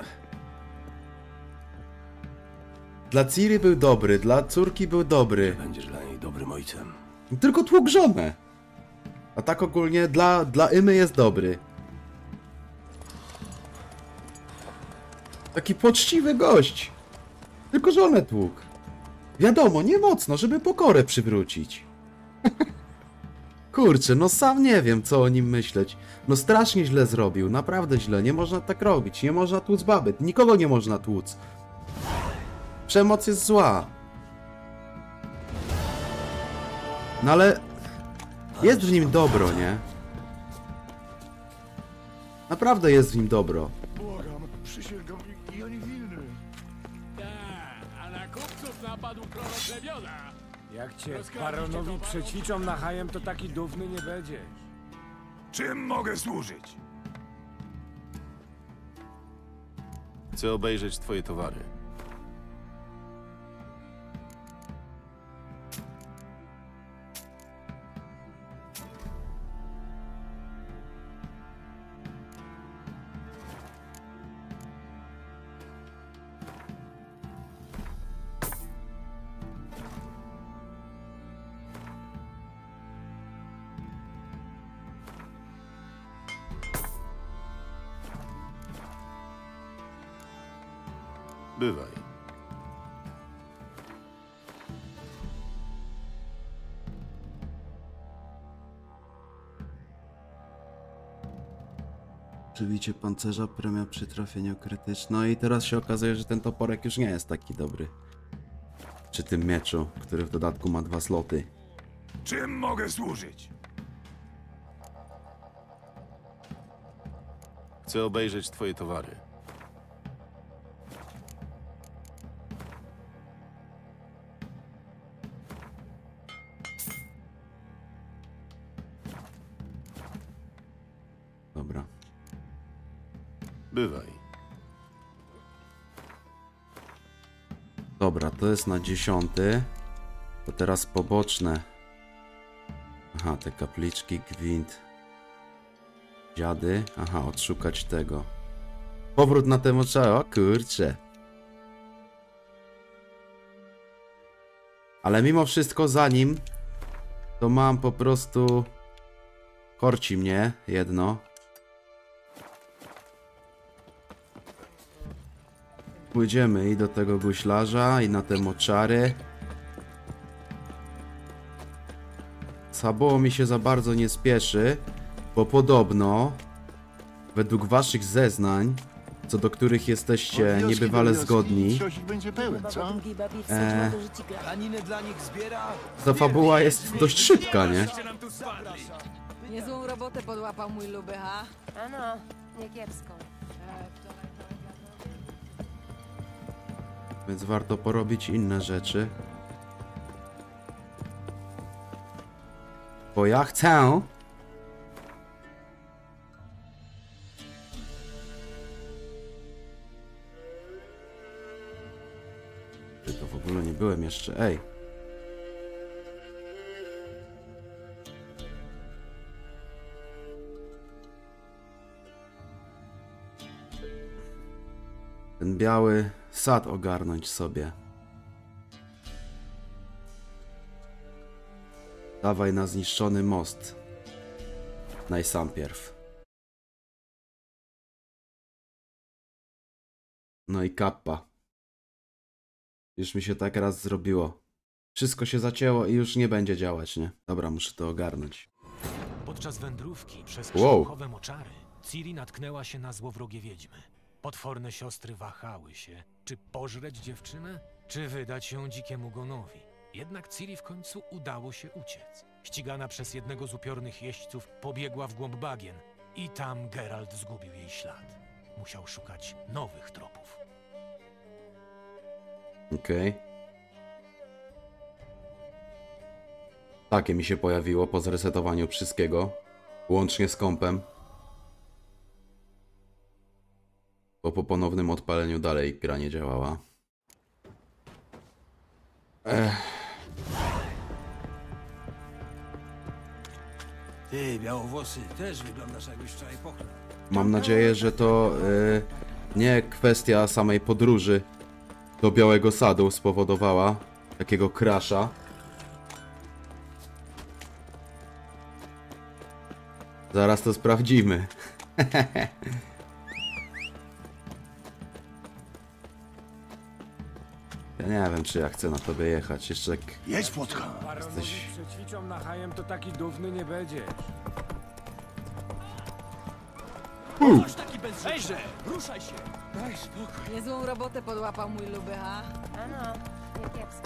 A: Dla Ciri był dobry, dla córki był dobry.
C: Będziesz dla niej dobrym ojcem.
A: Tylko tłukł żonę. A tak ogólnie dla Imy jest dobry. Taki poczciwy gość. Tylko żonę tłukł. Wiadomo, nie mocno, żeby pokorę przywrócić. Kurczę, no sam nie wiem, co o nim myśleć. No strasznie źle zrobił, naprawdę źle. Nie można tak robić, nie można tłuc baby. Nikogo nie można tłuc. Przemoc jest zła. No ale... Jest w nim dobro, nie? Naprawdę jest w nim dobro.
L: Błagam, przysięgam, ja nie winny.
K: A na kupców napadł prorok plemiona.
E: Jak cię baronowi przećwiczą na hajem, to taki dumny nie będziesz.
L: Czym mogę służyć?
B: Chcę obejrzeć twoje towary. Bywaj.
A: Przebicie pancerza, premia przy trafieniu krytycznym. No i teraz się okazuje, że ten toporek już nie jest taki dobry. Przy tym mieczu, który w dodatku ma 2 sloty.
L: Czym mogę służyć?
B: Chcę obejrzeć twoje towary.
A: Dobra.
B: Bywaj.
A: Dobra, to jest na 10. To teraz poboczne. Aha, te kapliczki, gwint. Dziady. Aha, odszukać tego. Powrót na tę moczarę, o kurczę. Ale mimo wszystko za nim to mam po prostu... Korci mnie jedno. Pójdziemy i do tego guślarza, i na te moczary. Saboło mi się za bardzo nie spieszy, bo podobno, według waszych zeznań, co do których jesteście niebywale zgodni,
L: będzie pełen, co?
A: ta fabuła jest dość szybka, nie?
I: Niezłą robotę podłapał mój luby, ha?
J: A no, nie kiepsko.
A: Więc warto porobić inne rzeczy. Bo ja chcę... To w ogóle nie byłem jeszcze, ej. Ten biały sad ogarnąć sobie. Dawaj na zniszczony most. Najsampierw. No i kappa. Już mi się tak raz zrobiło. Wszystko się zacięło i już nie będzie działać, nie? Dobra, muszę to ogarnąć.
M: Podczas wędrówki przez
A: Wow.
M: krzakowe moczary Ciri natknęła się na złowrogie wiedźmy. Potworne siostry wahały się, czy pożreć dziewczynę, czy wydać ją dzikiemu gonowi. Jednak Ciri w końcu udało się uciec. Ścigana przez jednego z upiornych jeźdźców pobiegła w głąb bagien i tam Geralt zgubił jej ślad. Musiał szukać nowych tropów.
A: Okej. Takie mi się pojawiło po zresetowaniu wszystkiego. Łącznie z kompem. Bo po ponownym odpaleniu dalej gra nie działała.
C: Ty, białowłosy, też wyglądasz jakbyś wczoraj pochlał.
A: Mam nadzieję, że to nie kwestia samej podróży do Białego Sadu spowodowała takiego crasha. Zaraz to sprawdzimy. Ja nie wiem, czy ja chcę na tobie jechać. Jeszcze jak...
L: Jedź, Płotka.
A: Jesteś...
E: Przećwiczą na hajem, to taki dówny nie będziesz.
K: Coś taki bezżejże! Ruszaj się! Daj spokój.
I: Niezłą robotę podłapał mój luby, a?
J: Ano, nie kiepsko.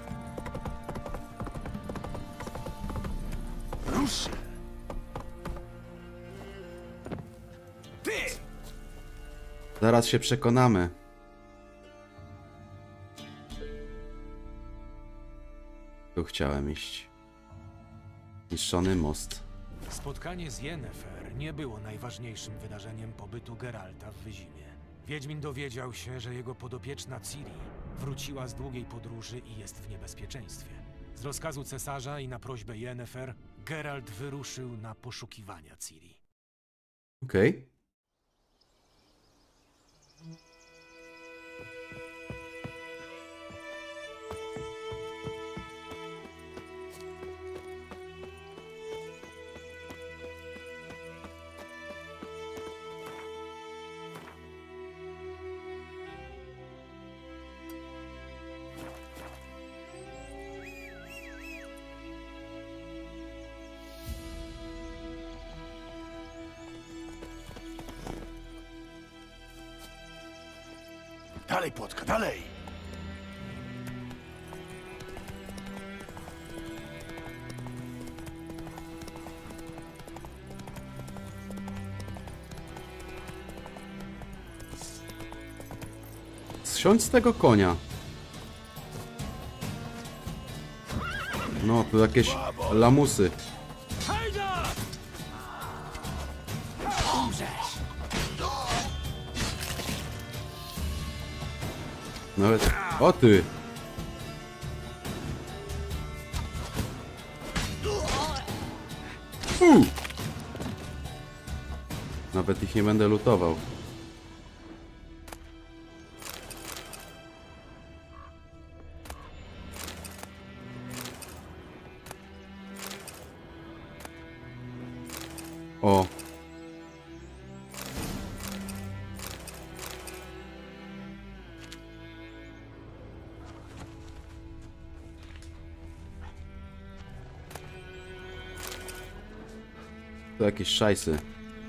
L: Rusz się.
K: Ty!
A: Zaraz się przekonamy. Tu chciałem iść. Niszczony most.
M: Spotkanie z Yennefer nie było najważniejszym wydarzeniem pobytu Geralta w Wyzimie. Wiedźmin dowiedział się, że jego podopieczna Ciri wróciła z długiej podróży i jest w niebezpieczeństwie. Z rozkazu cesarza i na prośbę Yennefer, Geralt wyruszył na poszukiwania Ciri.
A: Okej.
L: Dalej, Płotka, dalej.
A: Zsiądź z tego konia. No, tu jakieś lamusy. Nawet... O ty! Nawet ich nie będę lutował. O! To jakieś szajsy.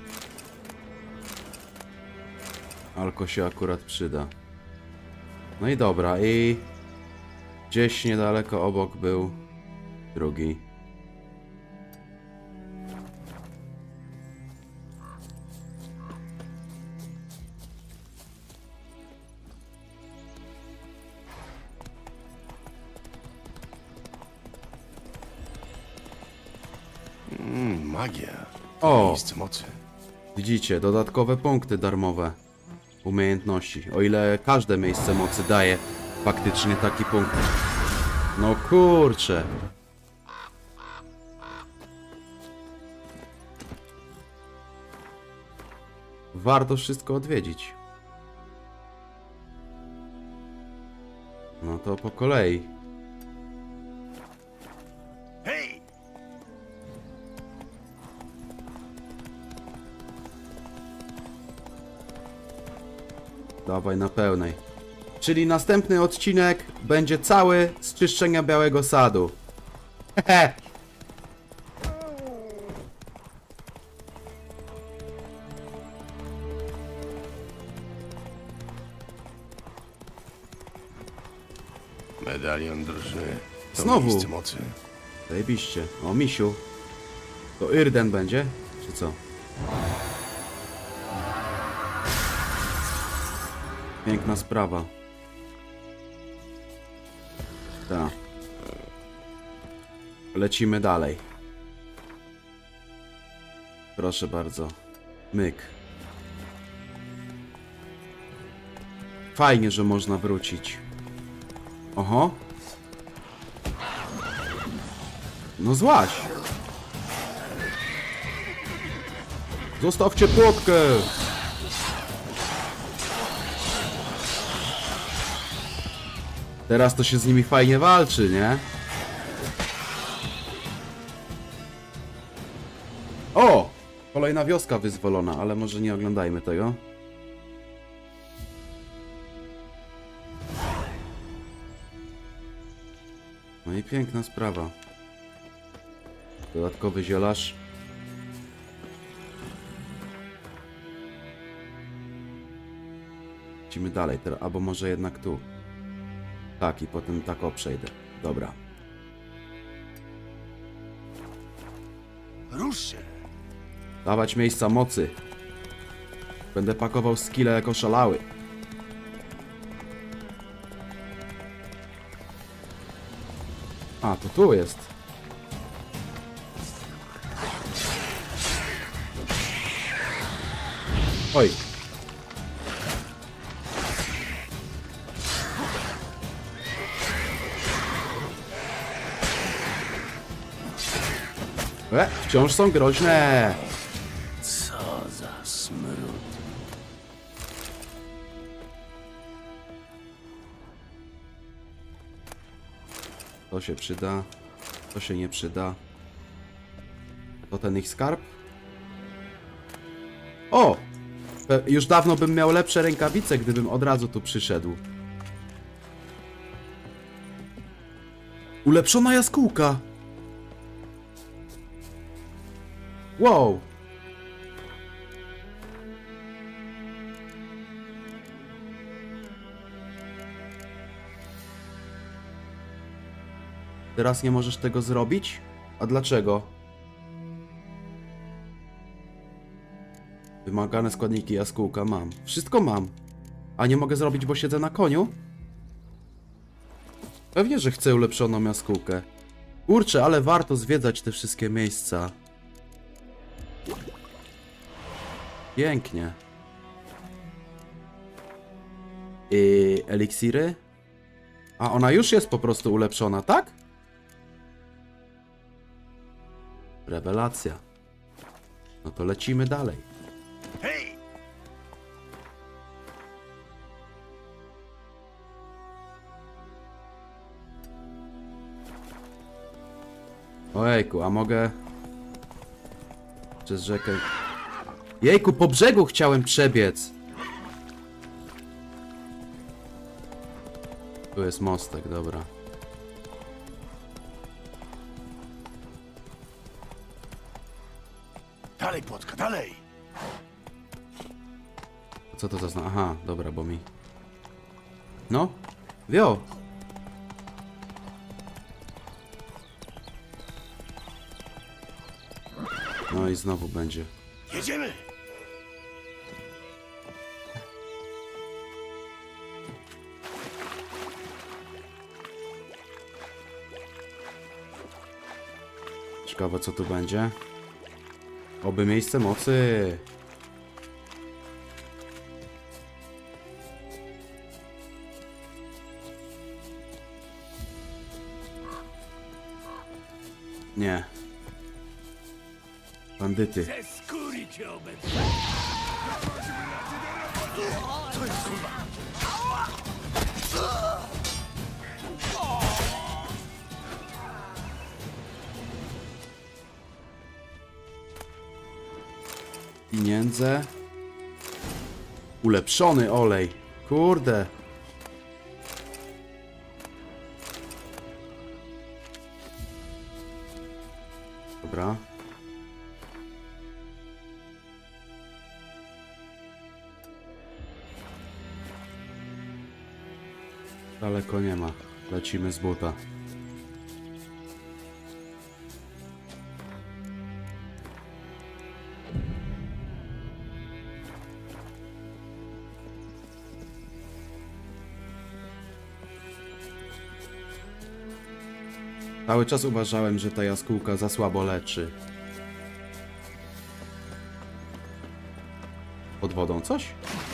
A: Alko się akurat przyda. No i dobra, i gdzieś niedaleko obok był drugi.
B: Magia.
A: O!
B: Miejsce mocy.
A: Widzicie, dodatkowe punkty darmowe. Umiejętności. O ile każde miejsce mocy daje faktycznie taki punkt. No kurczę. Warto wszystko odwiedzić. No to po kolei.
L: Hej!
A: Dawaj na pełnej. Czyli następny odcinek będzie cały z czyszczenia Białego Sadu. Hehe.
B: Medalion drużyny. To
A: Znowu.
B: miejsce mocy.
A: Zajebiście. O, misiu. To Yrden będzie? Czy co? Piękna sprawa. Tak. Lecimy dalej. Proszę bardzo. Myk. Fajnie, że można wrócić. Oho. No złaź. Zostawcie płotkę. Teraz to się z nimi fajnie walczy, nie? O! Kolejna wioska wyzwolona, ale może nie oglądajmy tego. No i piękna sprawa. Dodatkowy zielarz. Lecimy dalej, albo może jednak tu. Tak, i potem tak przejdę. Dobra.
L: Rusz się!
A: Dawać miejsca mocy. Będę pakował skille jako szalały. A, to tu jest. Oj. Wciąż są groźne.
L: Co za smród.
A: To się przyda. To się nie przyda. To ten ich skarb? O! Już dawno bym miał lepsze rękawice, gdybym od razu tu przyszedł. Ulepszona jaskółka! Wow! Teraz nie możesz tego zrobić? A dlaczego? Wymagane składniki jaskółka mam. Wszystko mam. A nie mogę zrobić, bo siedzę na koniu? Pewnie, że chcę ulepszoną jaskółkę. Kurczę, ale warto zwiedzać te wszystkie miejsca. Pięknie. Eliksiry? A ona już jest po prostu ulepszona, tak? Rewelacja. No to lecimy dalej.
L: Hej!
A: Ojejku, a mogę... Przez rzekę... Jejku, po brzegu chciałem przebiec. Tu jest mostek, dobra.
L: Dalej, płotka, dalej!
A: Co to za znak? Aha, dobra, bo mi... No, wio! No i znowu będzie.
L: Jedziemy!
A: Ciekawe, co tu będzie. Oby miejsce mocy. Nie. Bandyty.
K: Ze skóry cię obecnie.
L: Co jest, kurwa?
A: Pieniądze. Ulepszony olej. Kurde. Dobra. Daleko nie ma. Lecimy z buta. Cały czas uważałem, że ta jaskółka za słabo leczy. Pod wodą coś?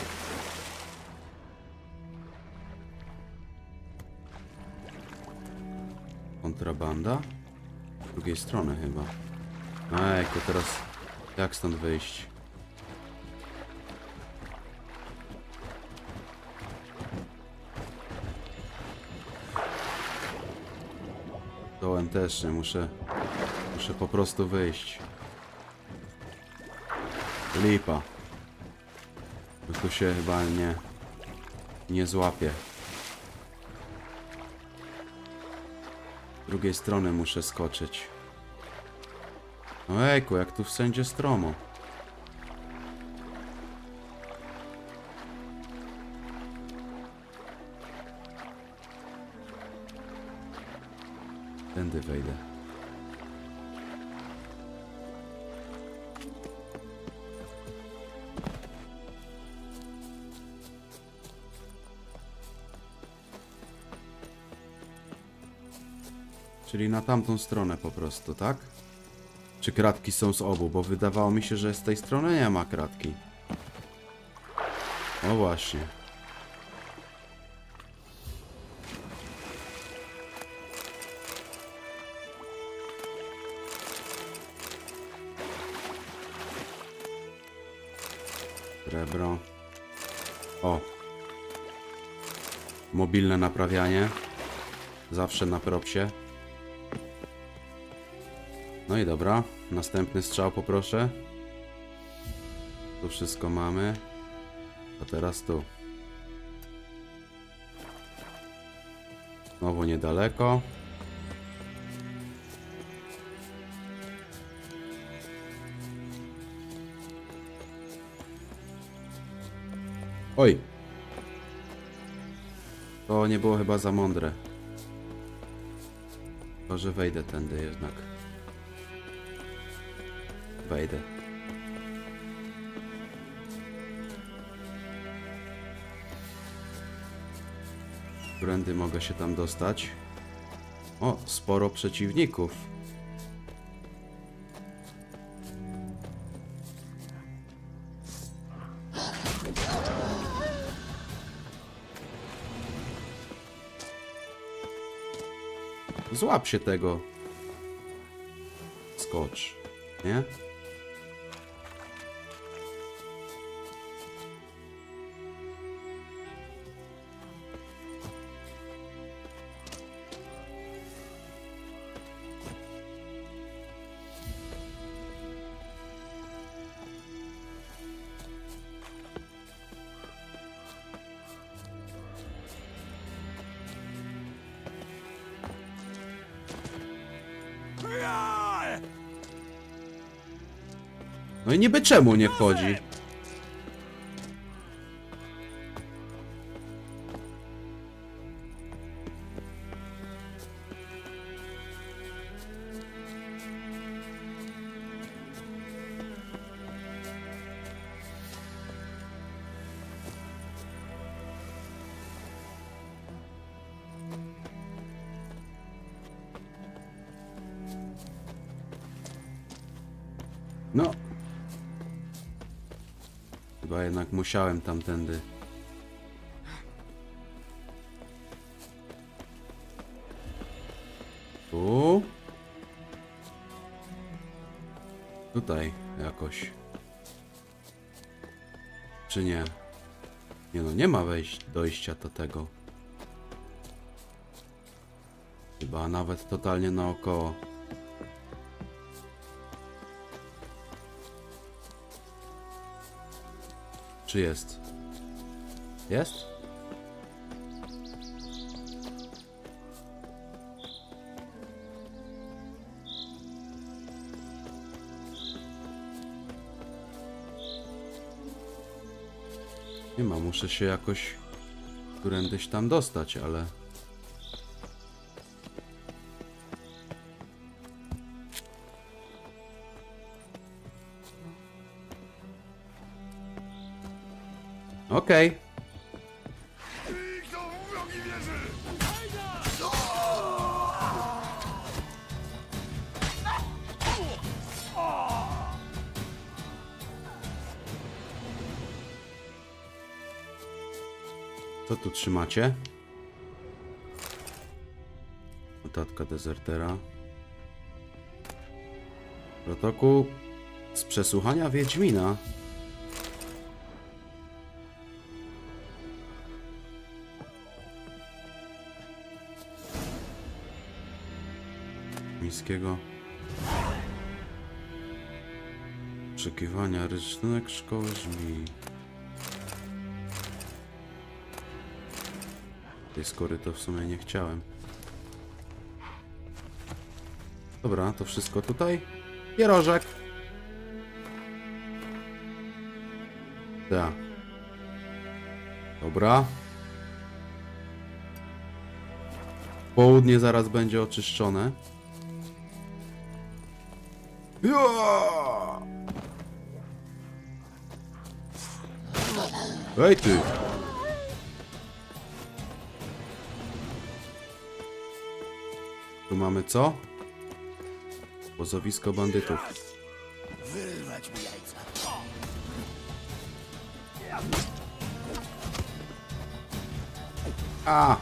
A: Kontrabanda? Z drugiej strony chyba. Ejku, teraz jak stąd wyjść? Dołem też nie, muszę po prostu wyjść. Lipa. Bo tu się chyba nie złapie. Z drugiej strony muszę skoczyć. Ojejku, jak tu wszędzie stromo. Tędy wejdę. Czyli na tamtą stronę po prostu, tak? Czy kratki są z obu? Bo wydawało mi się, że z tej strony nie ma kratki. O właśnie. Srebro. O. Mobilne naprawianie. Zawsze na propsie. No i dobra. Następny strzał poproszę. Tu wszystko mamy. A teraz tu. Znowu niedaleko. Oj. To nie było chyba za mądre. Może wejdę tędy jednak. Wejdę. Którędy mogę się tam dostać? O, sporo przeciwników. Złap się tego. Skocz, nie? No i niby czemu nie wchodzi? No. Chyba jednak musiałem tamtędy. Tu. Tutaj jakoś. Czy nie? Nie no, nie ma dojścia do tego. Chyba nawet totalnie naokoło. Czy jest? Jest? Nie ma, muszę się jakoś którędyś tam dostać, ale... Okej. Co tu trzymacie? Notatka dezertera. Protokół z przesłuchania Wiedźmina. Miejskiego. Oczekiwania, rysunek szkoły żmi. Tej skory to w sumie nie chciałem. Dobra, to wszystko tutaj. Pierożek. Tak. Dobra. Południe zaraz będzie oczyszczone. Ej ty! Tu mamy co? Pozowisko bandytów.
L: Wyrwać mi jajca.
A: A!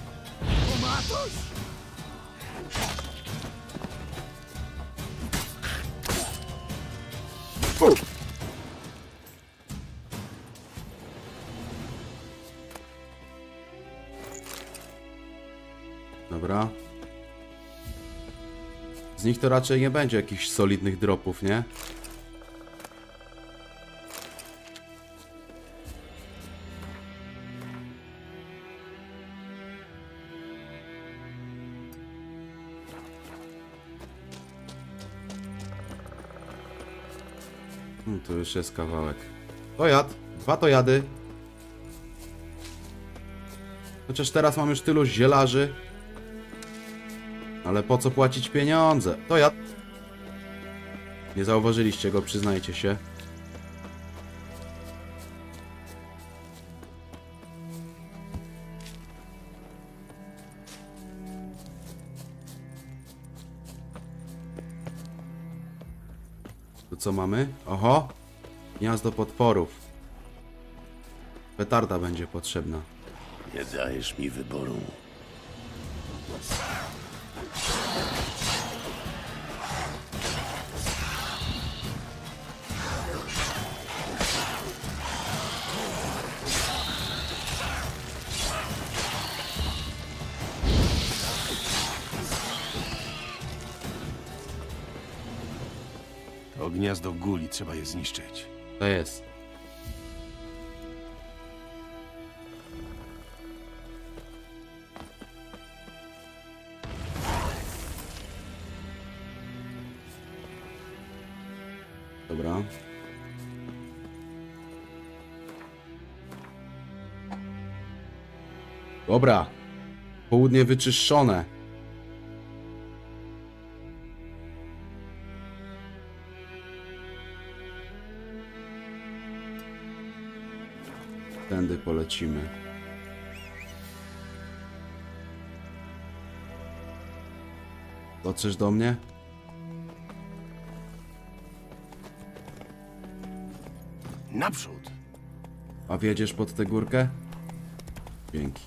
A: Dobra. Z nich to raczej nie będzie jakichś solidnych dropów, nie? Tu już jest kawałek. Tojad! 2 tojady. Chociaż teraz mam już tylu zielarzy. Ale po co płacić pieniądze? Tojad! Nie zauważyliście go, przyznajcie się. Tu co mamy? Oho! Gniazdo potworów. Petarda będzie potrzebna.
L: Nie dajesz mi wyboru.
B: To gniazdo guli, trzeba je zniszczyć.
A: To jest. Dobra. Dobra. Południe wyczyszczone. Tędy polecimy. Dotrzesz do mnie?
L: Naprzód!
A: A wjedziesz pod tę górkę? Dzięki.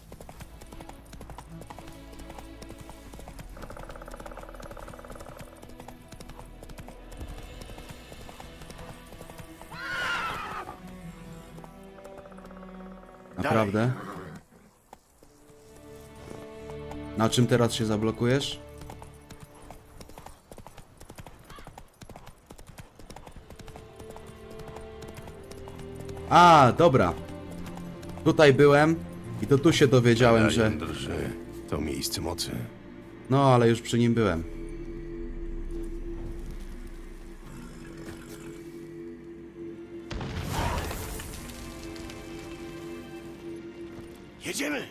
A: Naprawdę? Na czym teraz się zablokujesz? A, dobra. Tutaj byłem i to tu się dowiedziałem, że...
B: Drży. To miejsce mocy.
A: No, ale już przy nim byłem.
L: Jedziemy!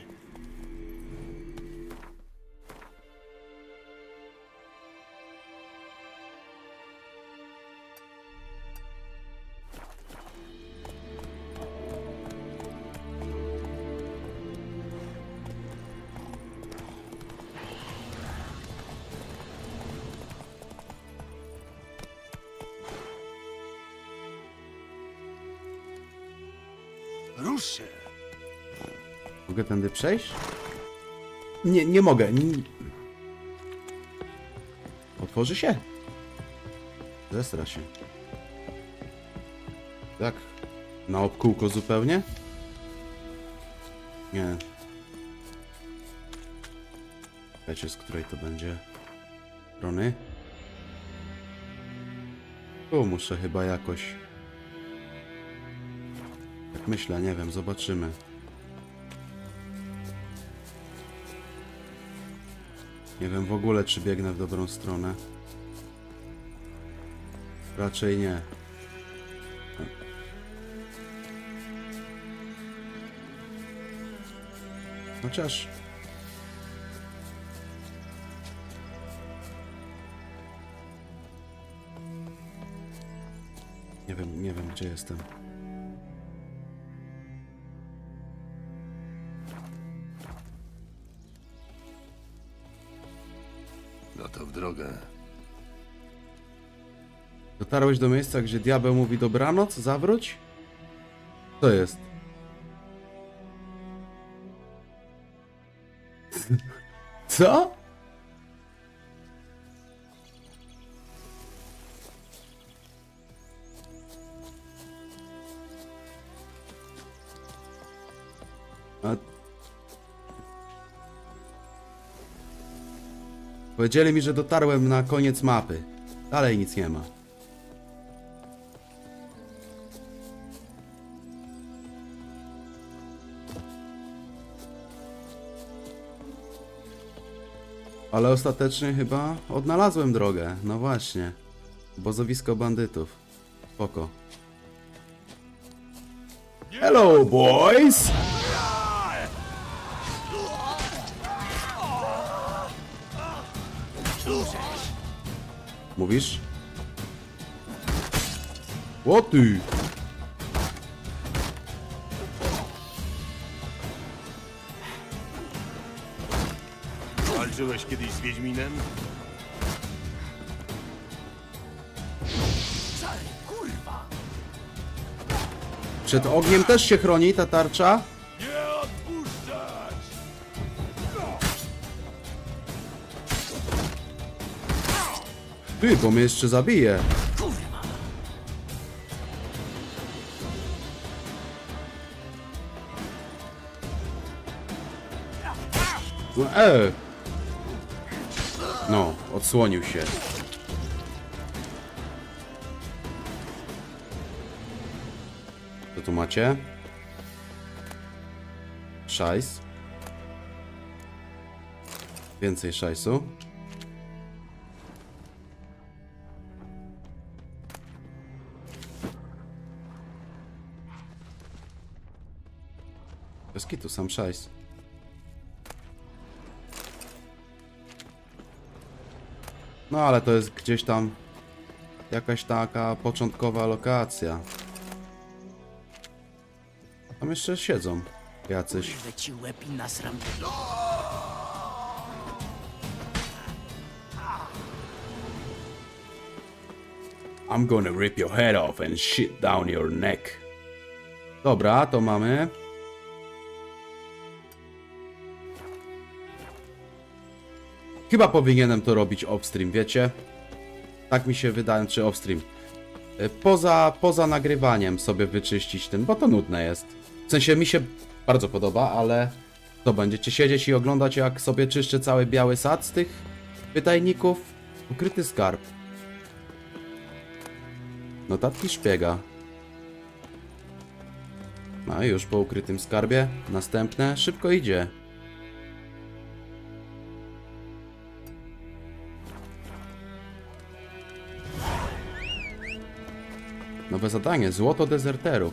L: Rusz się!
A: Mogę tędy przejść? Nie mogę. Otworzy się? Zestra się. Tak? Na obkółko zupełnie? Nie. Wiecie, z której to będzie strony? Tu muszę chyba jakoś... Tak myślę, nie wiem, zobaczymy. Nie wiem w ogóle, czy biegnę w dobrą stronę. Raczej nie. Chociaż... Nie wiem, gdzie jestem.
B: No to w drogę.
A: Dotarłeś do miejsca, gdzie diabeł mówi dobranoc? Zawróć? Co jest? Co? A... Powiedzieli mi, że dotarłem na koniec mapy. Dalej nic nie ma. Ale ostatecznie chyba odnalazłem drogę. No właśnie. Obozowisko bandytów. Spoko. Hello, boys! Mówisz? O ty!
B: Walczyłeś kiedyś z Wiedźminem?
K: Kurwa!
A: Przed ogniem też się chroni ta tarcza?
K: Nie odpuszczać!
A: Ty, bo mnie jeszcze zabije. No, no, odsłonił się. Co tu macie? Szajs. Więcej szajsu. Bez kitu, sam szajs. No ale to jest gdzieś tam jakaś taka początkowa lokacja. Tam jeszcze siedzą jacyś.
K: Ci łeb i nasram.
A: I'm gonna rip your head off and shit down your neck. Dobra, to mamy. Chyba powinienem to robić off-stream, wiecie? Tak mi się wydaje, czy off-stream. Poza nagrywaniem sobie wyczyścić ten, bo to nudne jest. W sensie mi się bardzo podoba, ale to będziecie siedzieć i oglądać, jak sobie czyszczę cały biały sad z tych pytajników. Ukryty skarb. Notatki szpiega. No i już po ukrytym skarbie. Następne. Szybko idzie. Nowe zadanie. Złoto dezerterów.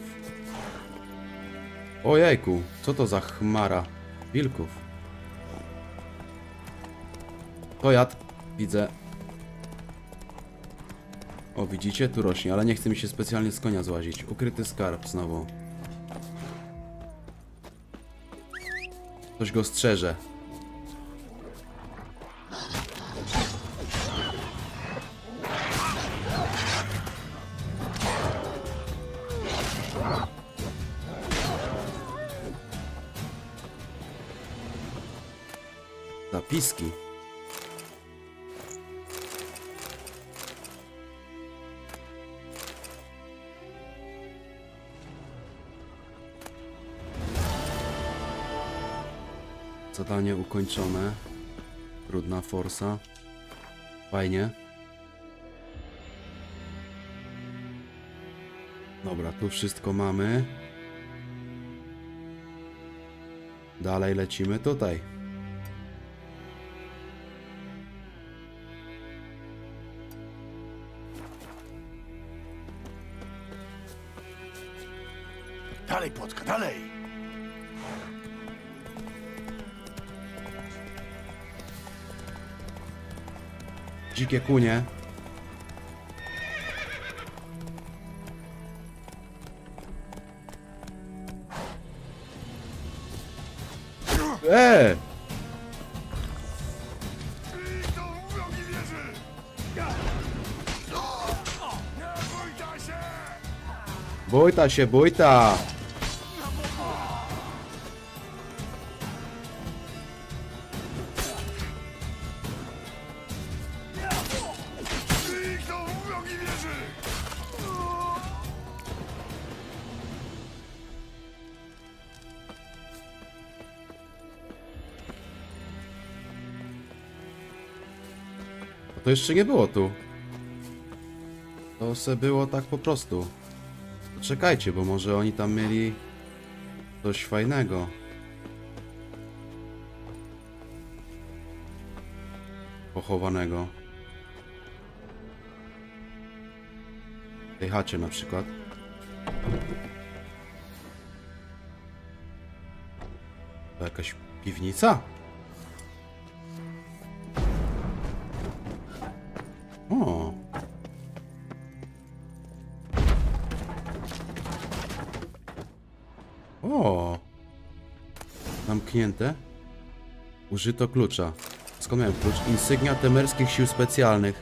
A: Ojejku. Co to za chmara wilków? To jad. Widzę. O, widzicie? Tu rośnie, ale nie chce mi się specjalnie z konia złazić. Ukryty skarb znowu. Ktoś go strzeże. Tapiski. Zadanie ukończone. Trudna forsa. Fajnie. Dobra, tu wszystko mamy. Dalej lecimy tutaj.
L: Dalej, Płotka, dalej!
A: Dzikie kunie. Bójta się, bójta! To jeszcze nie było tu. To se było tak po prostu. Czekajcie, bo może oni tam mieli coś fajnego. Pochowanego. W tej chacie na przykład. To jakaś piwnica? O. O. Zamknięte. Użyto klucza. Skąd miałem klucz? Insygnia temerskich sił specjalnych.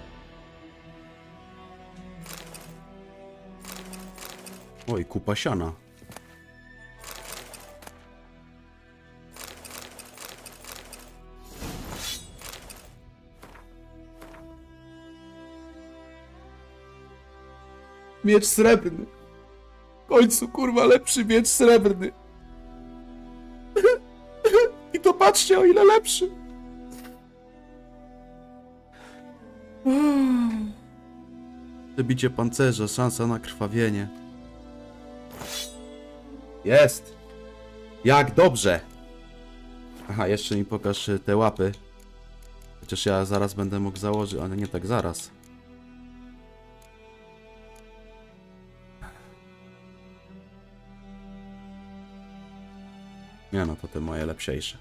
A: Oj, kupa siana. Miecz srebrny. W końcu, kurwa, lepszy miecz srebrny. I to patrzcie, o ile lepszy. Przebicie pancerza, szansa na krwawienie. Jest. Jak dobrze. Aha, jeszcze mi pokaż te łapy. Chociaż ja zaraz będę mógł założyć, ale nie tak zaraz. Nie no, to te moje lepsiejsze.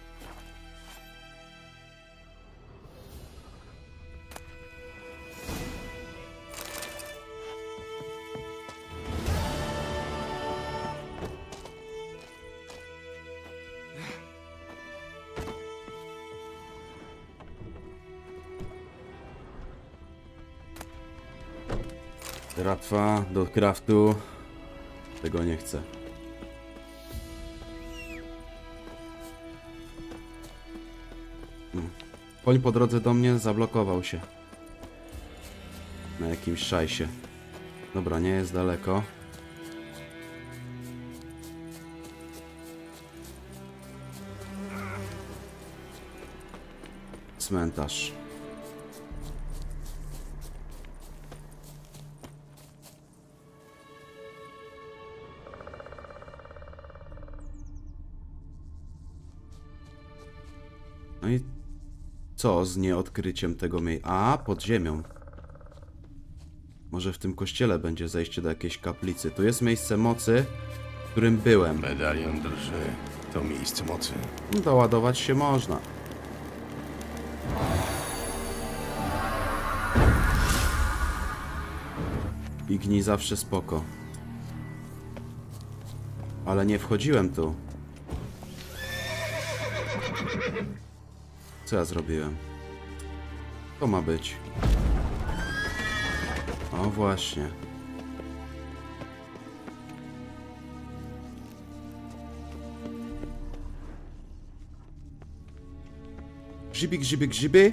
A: Tratwa do craftu. Tego nie chcę. Koń po drodze do mnie zablokował się. Na jakimś szajsie. Dobra, nie jest daleko. Cmentarz. No i co z nieodkryciem tego miejsca? A, pod ziemią. Może w tym kościele będzie zejście do jakiejś kaplicy. Tu jest miejsce mocy, w którym byłem.
B: Medalion drży. To miejsce mocy.
A: Doładować się można. Igni zawsze spoko. Ale nie wchodziłem tu. Co ja zrobiłem? To ma być. O właśnie. Grzyby, grzyby, grzyby.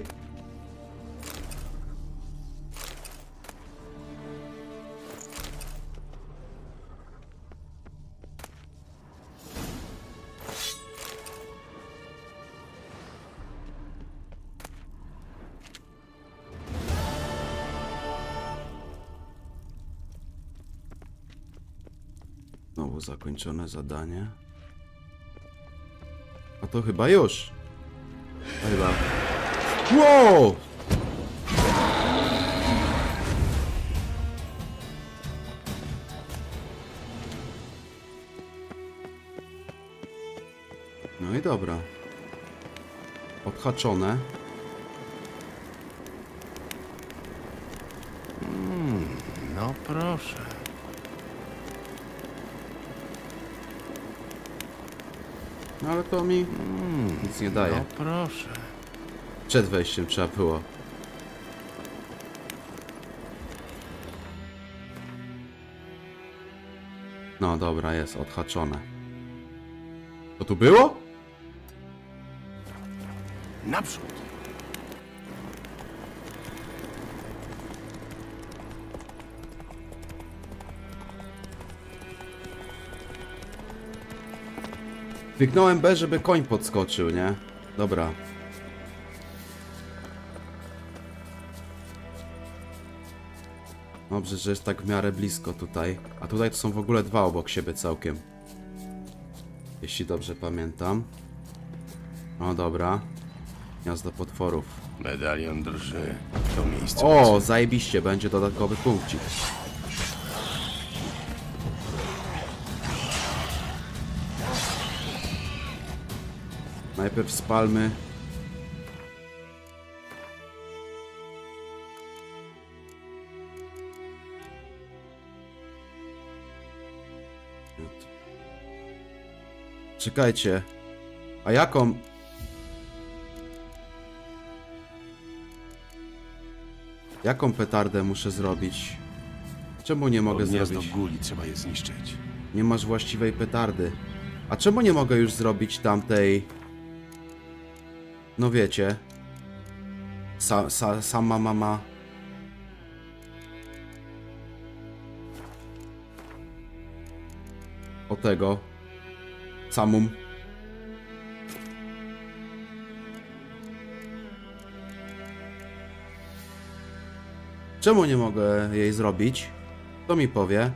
A: Znowu zakończone zadanie. A to chyba już. Chyba. Wow! No i dobra. Odhaczone.
B: No proszę.
A: No ale to mi nic nie daje.
B: No proszę.
A: Przed wejściem trzeba było. No dobra, jest odhaczone. To tu było?
B: Naprzód.
A: Kliknąłem B, żeby koń podskoczył, nie? Dobra. Dobrze, że jest tak w miarę blisko tutaj. A tutaj to są w ogóle dwa obok siebie całkiem. Jeśli dobrze pamiętam. No dobra. Gniazdo potworów.
B: Medalion drży. To miejsce.
A: O, zajebiście, będzie dodatkowy punkcik. Najpierw spalmy. Czekajcie. A jaką? Jaką petardę muszę zrobić? Czemu nie mogę zrobić?
B: Do guli trzeba je zniszczyć.
A: Nie masz właściwej petardy. A czemu nie mogę już zrobić tamtej... No wiecie. Sama mama. O tego. Samum. Czemu nie mogę jej zrobić? Kto mi powie?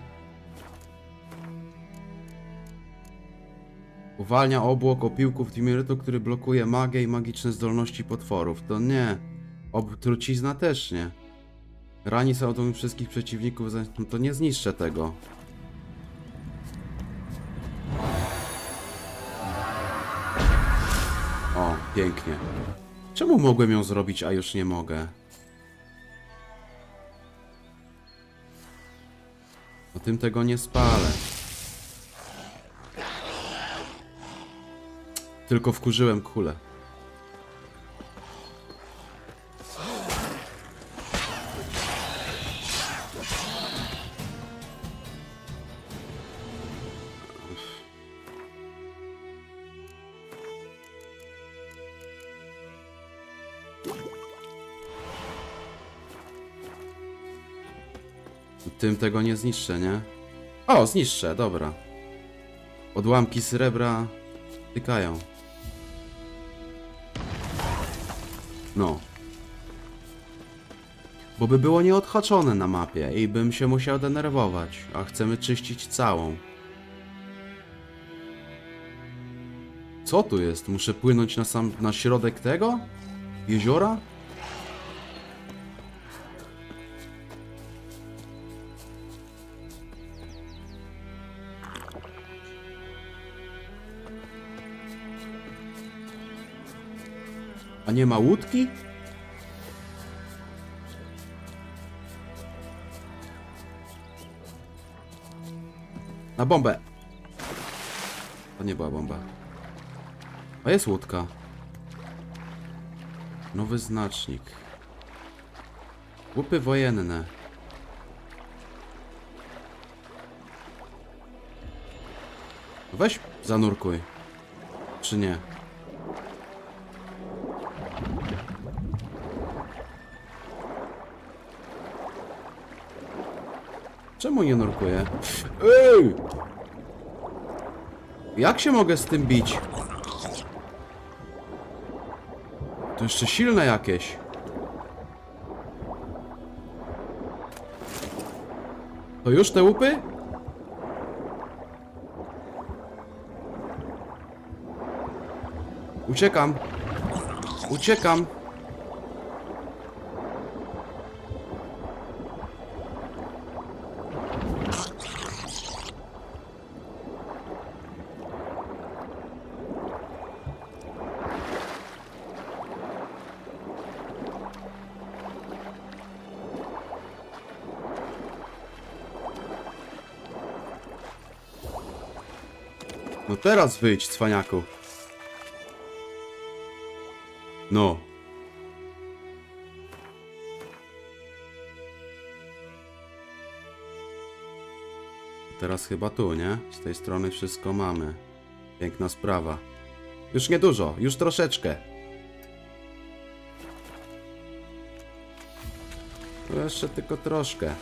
A: Uwalnia obłok opiłków Timirytu, który blokuje magię i magiczne zdolności potworów. To nie. Trucizna też nie. Rani są wszystkich przeciwników, no to nie zniszczę tego. O, pięknie. Czemu mogłem ją zrobić, a już nie mogę? O tym tego nie spalę. Tylko wkurzyłem kulę. Tym tego nie zniszczę, nie? O, zniszczę, dobra. Odłamki srebra tykają. No. Bo by było nieodhaczone na mapie i bym się musiał denerwować, a chcemy czyścić całą. Co tu jest? Muszę płynąć na środek tego? Jeziora? A nie ma łódki? Na bombę! To nie była bomba. A jest łódka. Nowy znacznik. Łupy wojenne. Weź zanurkuj. Czy nie? Czemu nie nurkuję? Ej! Jak się mogę z tym bić? To jeszcze silne jakieś. To już te łupy? Uciekam. Uciekam. No teraz wyjdź, cwaniaku. No. Teraz chyba tu, nie? Z tej strony wszystko mamy. Piękna sprawa. Już niedużo, już troszeczkę. Tu jeszcze tylko troszkę.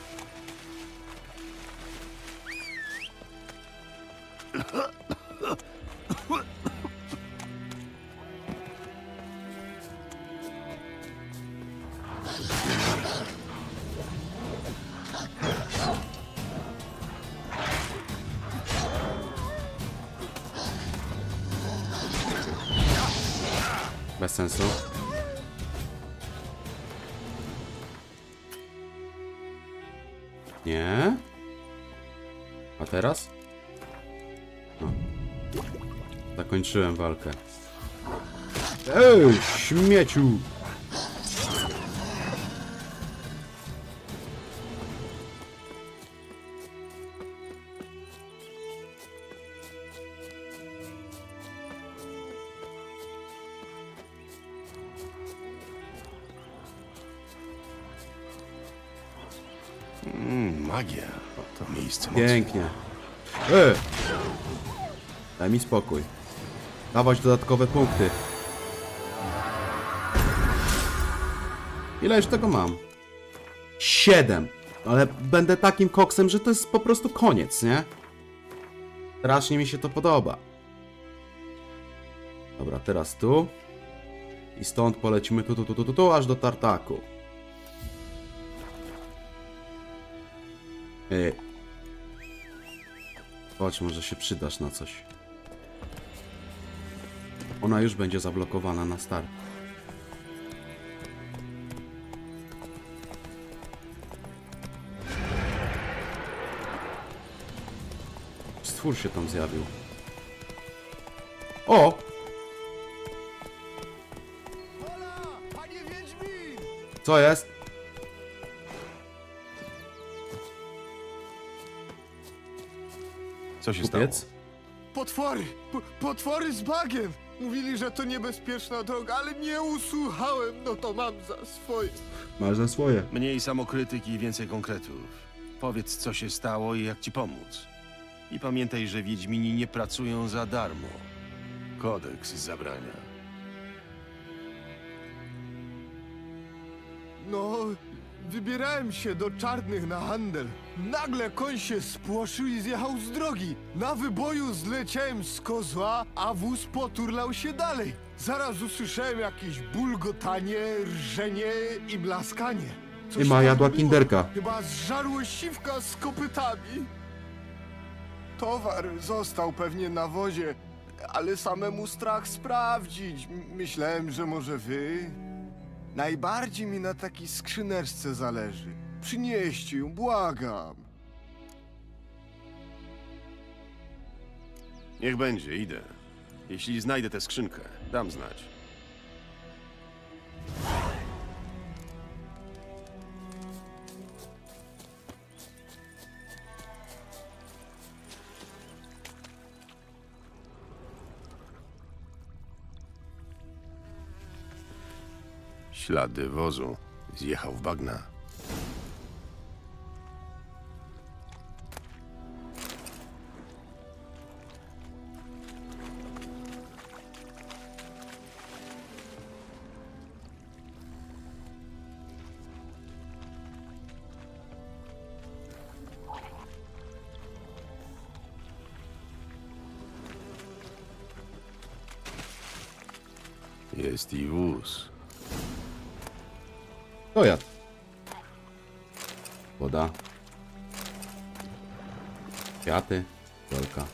A: Bez sensu. Nie? A teraz? No. Zakończyłem walkę. Ej, śmieciu!
B: Magia. To miejsce mocy.
A: Pięknie. Daj mi spokój. Dawać dodatkowe punkty. Ile już tego mam? 7. Ale będę takim koksem, że to jest po prostu koniec, nie? Strasznie mi się to podoba. Dobra, teraz tu. I stąd polecimy tu, aż do Tartaku. Chodź, może się przydasz na coś. Ona już będzie zablokowana na start. Stwór się tam zjawił. O! Co jest?
B: Co się
A: Kupiec?
B: stało?
N: Potwory! Potwory z bagien! Mówili, że to niebezpieczna droga, ale nie usłuchałem, no to mam za swoje.
A: Masz za swoje.
B: Mniej samokrytyki i więcej konkretów. Powiedz, co się stało i jak ci pomóc. I pamiętaj, że Wiedźmini nie pracują za darmo. Kodeks zabrania.
N: No, wybierałem się do Czarnych na handel. Nagle koń się spłoszył i zjechał z drogi. Na wyboju zleciałem z kozła, a wóz poturlał się dalej. Zaraz usłyszałem jakieś bulgotanie, rżenie i blaskanie.
A: I ma jadła
N: było.
A: kinderka.
N: Chyba zżarło siwka z kopytami. Towar został pewnie na wozie, ale samemu strach sprawdzić. Myślałem, że może wy... Najbardziej mi na takiej skrzyneczce zależy. Przynieście ją, błagam.
B: Niech będzie, idę. Jeśli znajdę tę skrzynkę, dam znać. Ślady wozu. Zjechał w bagna. Jest i wóz.
A: Dojazd. Woda. Kwiaty. Wielka.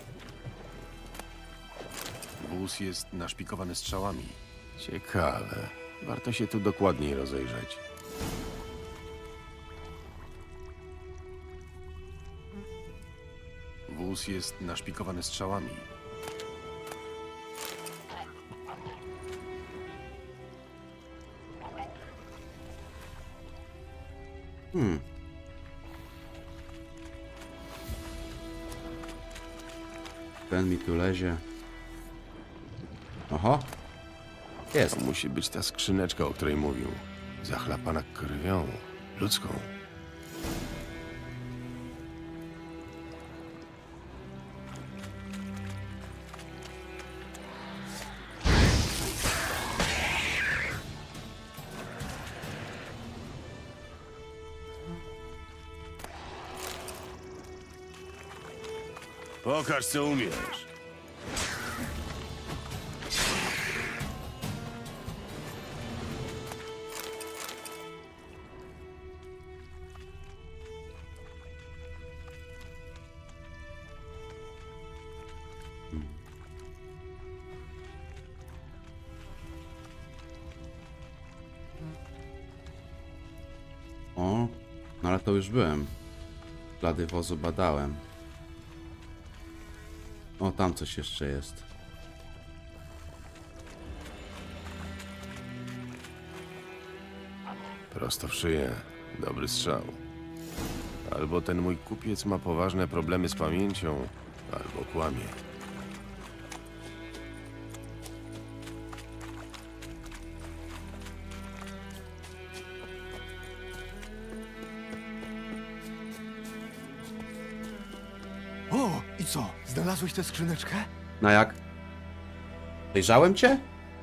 B: Wóz jest naszpikowany strzałami. Ciekawe. Warto się tu dokładniej rozejrzeć. Wóz jest naszpikowany strzałami.
A: Ten mi tu lezie. Oho. Jest.
B: To musi być ta skrzyneczka, o której mówił. Zachlapana krwią. Ludzką. Pokaż, co umiesz.
A: O, no ale to już byłem. Ślady wozu badałem. O, tam coś jeszcze jest.
B: Prosto w szyję. Dobry strzał. Albo ten mój kupiec ma poważne problemy z pamięcią, albo kłamie.
N: O, i co? Znalazłeś tę skrzyneczkę?
A: No jak? Przejrzałem cię?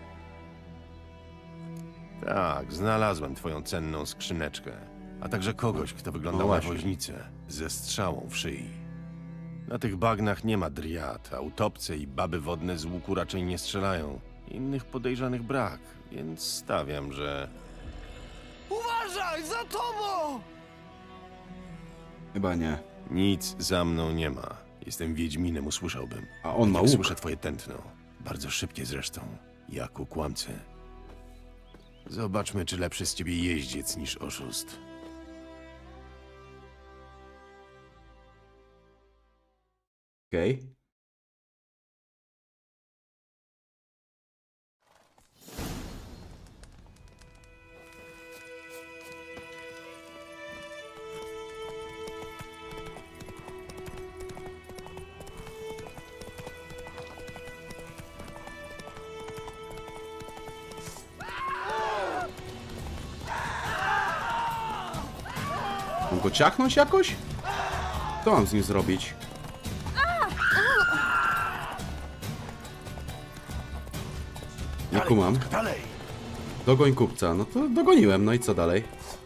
B: Tak, znalazłem twoją cenną skrzyneczkę. A także kogoś, kto wyglądał na woźnicę, ze strzałą w szyi. Na tych bagnach nie ma driad, a utopce i baby wodne z łuku raczej nie strzelają. Innych podejrzanych brak, więc stawiam, że...
N: Uważaj, za tobą!
A: Chyba nie.
B: Nic za mną nie ma. Jestem wiedźminem, usłyszałbym.
A: A on ma
B: Jak
A: łuk.
B: słyszę twoje tętno. Bardzo szybkie zresztą. Jak u kłamcy. Zobaczmy, czy lepszy z ciebie jeździec niż oszust.
A: Okej. Mam go ciachnąć jakoś? Co mam z nim zrobić? Nie kumam.
L: Dalej!
A: Dogoń kupca. No to dogoniłem, no i co dalej?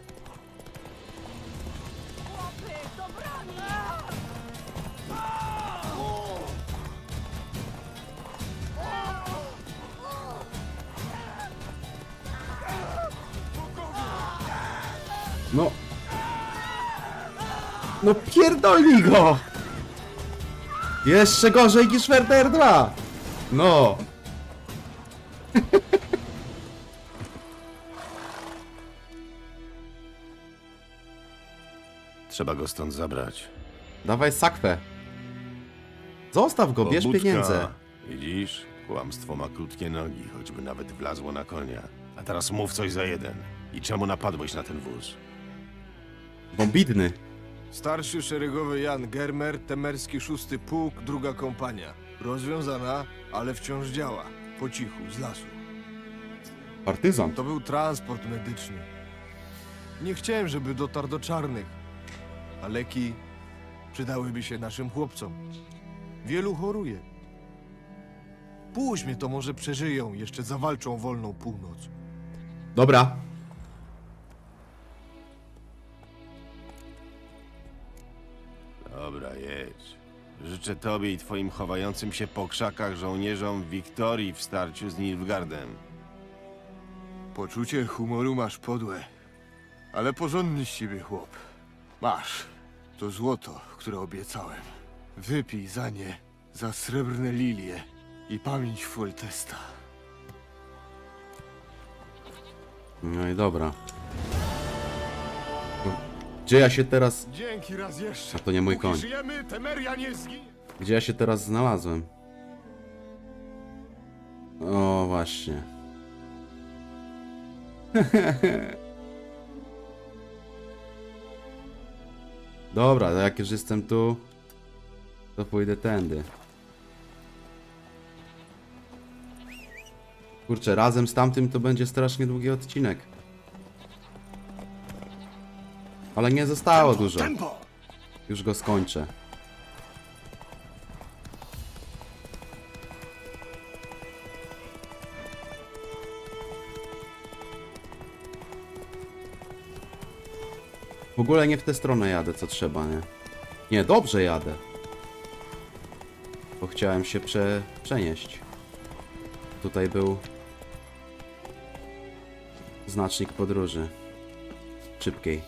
A: No. No pierdolnij go! Jeszcze gorzej niż Werder 2! No!
B: Trzeba go stąd zabrać.
A: Dawaj sakwę. Zostaw go, bierz
B: Pobudka.
A: pieniądze.
B: Widzisz? Kłamstwo ma krótkie nogi, choćby nawet wlazło na konia. A teraz mów coś za jeden. I czemu napadłeś na ten wóz?
A: Bombidny.
N: Starszy szeregowy Jan Germer, temerski 6. pułk, 2. kompania. Rozwiązana, ale wciąż działa. Po cichu, z lasu.
A: Partyzant.
N: To był transport medyczny. Nie chciałem, żeby dotarł do czarnych. A leki przydałyby się naszym chłopcom. Wielu choruje. Puść mnie, to może przeżyją, jeszcze zawalczą wolną północ.
A: Dobra.
B: Dobra, jedź. Życzę tobie i twoim chowającym się po krzakach żołnierzom Wiktorii w starciu z Nilfgaardem.
N: Poczucie humoru masz podłe, ale porządny z ciebie chłop. Masz to złoto, które obiecałem. Wypij za nie, za srebrne lilie i pamięć Foltesta.
A: No i dobra. Gdzie ja się teraz...
N: Dzięki raz jeszcze.
A: A to nie mój
N: Póki
A: koń.
N: żyjemy, Temeria nie zginie.
A: Gdzie ja się teraz znalazłem? O, właśnie. Dobra, to jak już jestem tu, to pójdę tędy. Kurczę, razem z tamtym to będzie strasznie długi odcinek. Ale nie zostało dużo. Już go skończę. W ogóle nie w tę stronę jadę, co trzeba, nie? Nie, dobrze jadę. Bo chciałem się przenieść. Tutaj był znacznik podróży. Szybkiej.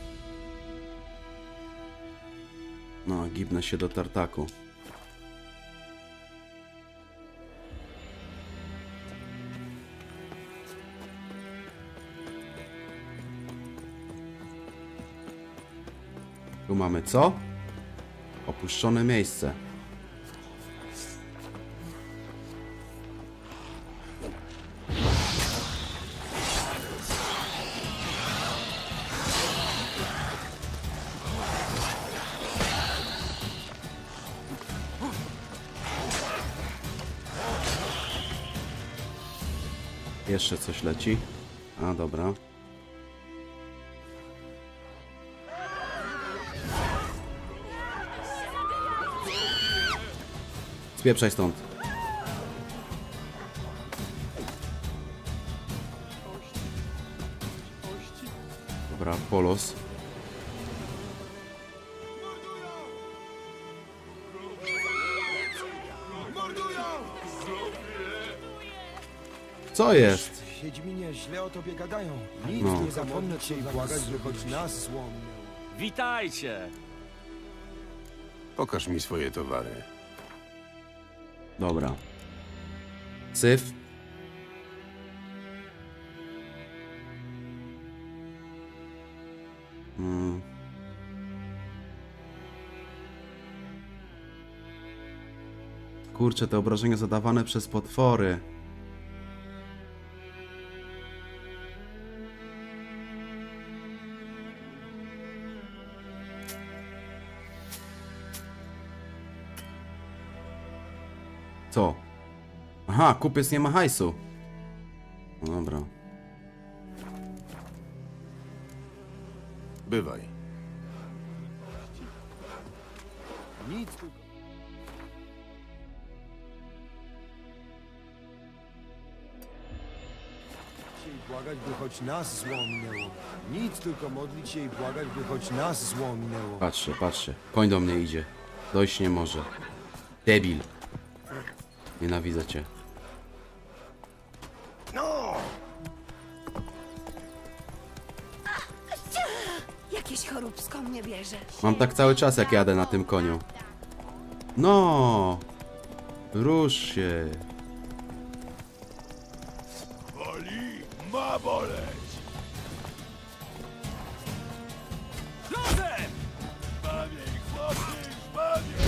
A: No, gibnę się do tartaku. Tu mamy co? Opuszczone miejsce. Jeszcze coś leci. A, dobra. Spieprzaj stąd. Dobra, polos. Co jest?
O: Wiedźminie, źle o tobie gadają. Nic
A: No.
O: nie zapomnę cię i błagać, by choć nas złomniał.
K: Witajcie!
B: Pokaż mi swoje towary.
A: Dobra. Syf. Kurczę, te obrażenia zadawane przez potwory. Co? Aha, kupiec nie ma hajsu. No dobra.
B: Bywaj.
O: Nic tylko... I błagać, by choć nas złomnęło. Nic, tylko modlić się i błagać, by choć nas złomnęło.
A: Patrzcie, patrzcie. Koń do mnie idzie. Dojść nie może. Debil. Nienawidzę cię.
F: Jakieś choróbsko mnie bierze.
A: Mam tak cały czas, jak jadę na tym koniu. No. Rusz się.
L: Boli, ma boleć!
K: Lodem!
L: Bawiej, chłopcy, bawiej!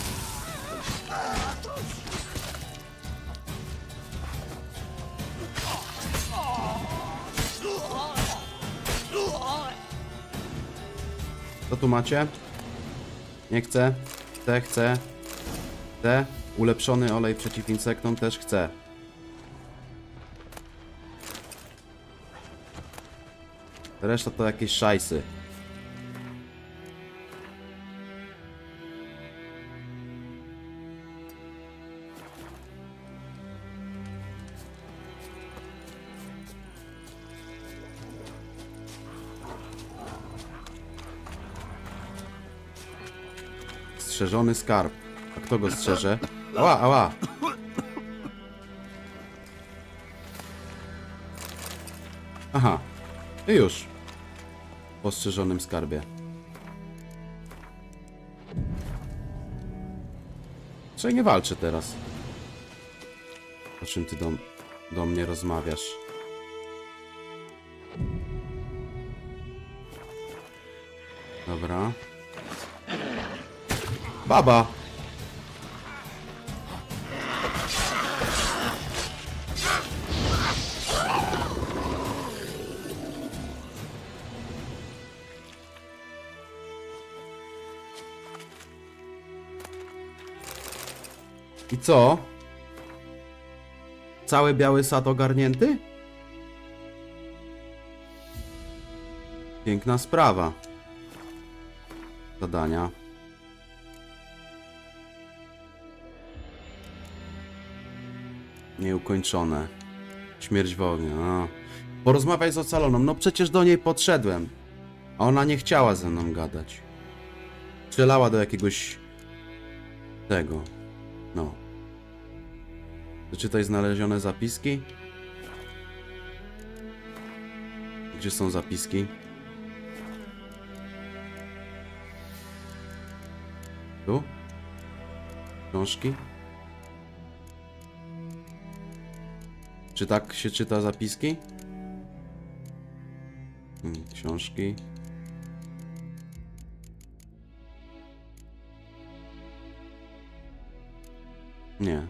A: Co tu macie? Nie chcę. Te chcę. Te. Ulepszony olej przeciw insektom też chcę. Reszta to jakieś szajsy. Strzeżony skarb. A kto go strzeże? Ała, ała! Aha. I już. W ostrzeżonym skarbie. Czy nie walczy teraz? O czym ty do mnie rozmawiasz? Dobra. Baba! I co? Cały biały sad ogarnięty? Piękna sprawa. Zadania. Nieukończone. Śmierć w ogniu. A. Porozmawiaj z ocaloną. No przecież do niej podszedłem. A ona nie chciała ze mną gadać. Strzelała do jakiegoś... tego. No. Wyczytaj znalezione zapiski. Gdzie są zapiski? Tu? Książki? Czy tak się czyta zapiski? Książki. Nie.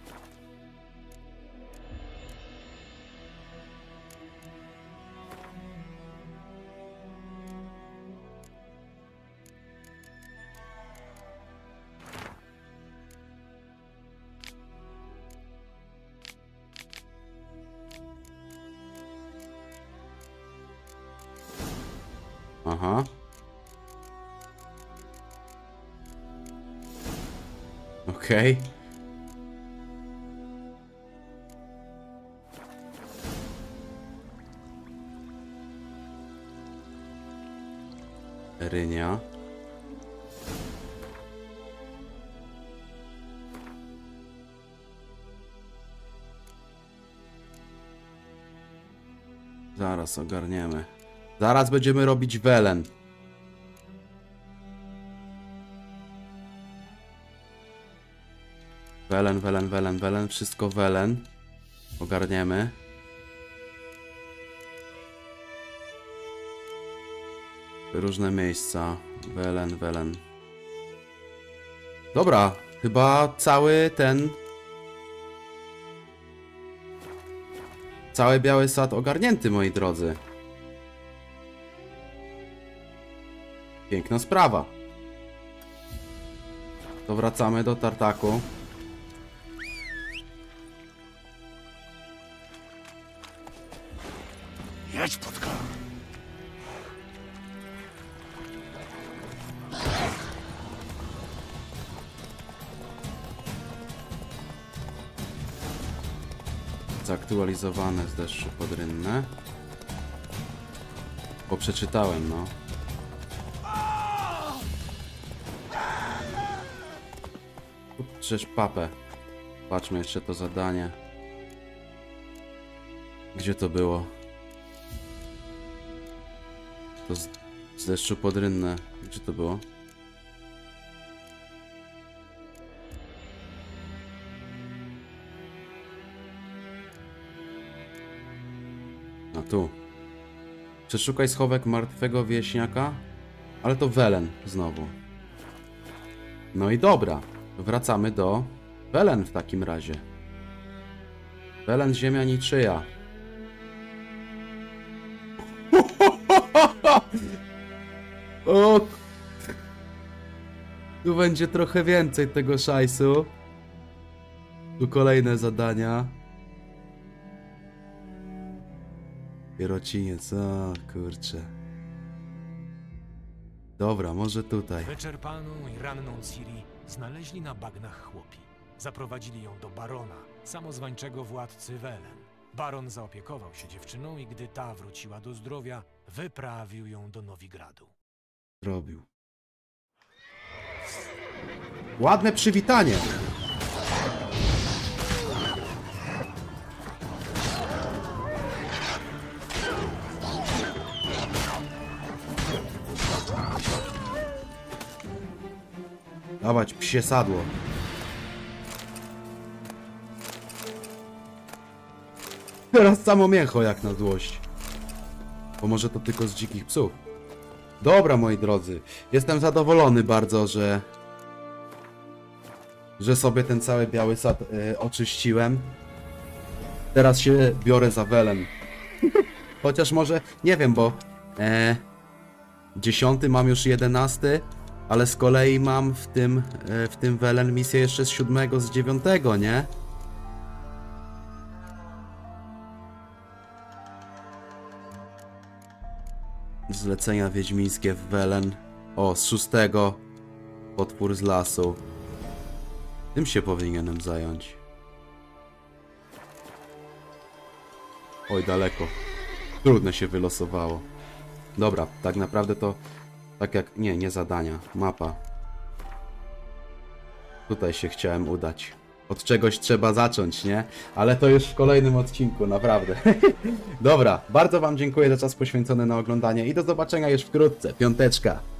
A: Aha. Okej. Rynia. Zaraz ogarniemy. Zaraz będziemy robić welen. Welen, welen, welen, welen. Wszystko welen. Ogarniemy. Różne miejsca. Welen, welen. Dobra. Chyba cały ten... Cały biały sad ogarnięty, moi drodzy. Piękna sprawa. To wracamy do tartaku.
L: Jedź, Płotka.
A: Zaktualizowane z deszczu pod rynnę. Bo przeczytałem, no. Uprzesz papę. Patrzmy jeszcze to zadanie. Gdzie to było? To z deszczu pod rynnę. Gdzie to było? A tu. Przeszukaj schowek martwego wieśniaka. Ale to welen znowu. No i dobra. Wracamy do welen w takim razie. Welen ziemia niczyja. O! Tu będzie trochę więcej tego szajsu. Tu kolejne zadania. Pierociniec, o kurczę. Dobra, może tutaj.
M: Wyczerpaną i ranną Ciri znaleźli na bagnach chłopi. Zaprowadzili ją do barona, samozwańczego władcy Welen. Baron zaopiekował się dziewczyną i gdy ta wróciła do zdrowia, wyprawił ją do Nowigradu.
A: Robił. Ładne przywitanie. Dawać psie sadło. Teraz samo mięcho jak na złość. Bo może to tylko z dzikich psów. Dobra, moi drodzy. Jestem zadowolony bardzo, że sobie ten cały biały sad oczyściłem. Teraz się biorę za Welen. Chociaż może, nie wiem, bo 10 mam już 11, ale z kolei mam w tym Welen misję jeszcze z 7, z 9, nie? Zlecenia wiedźmińskie w Welen. O, z 6. Potwór z lasu. Tym się powinienem zająć. Oj, daleko. Trudne się wylosowało. Dobra, tak naprawdę to... Tak jak... Nie zadania. Mapa. Tutaj się chciałem udać. Od czegoś trzeba zacząć, nie? Ale to już w kolejnym odcinku, naprawdę. Dobra, bardzo wam dziękuję za czas poświęcony na oglądanie i do zobaczenia już wkrótce. 5.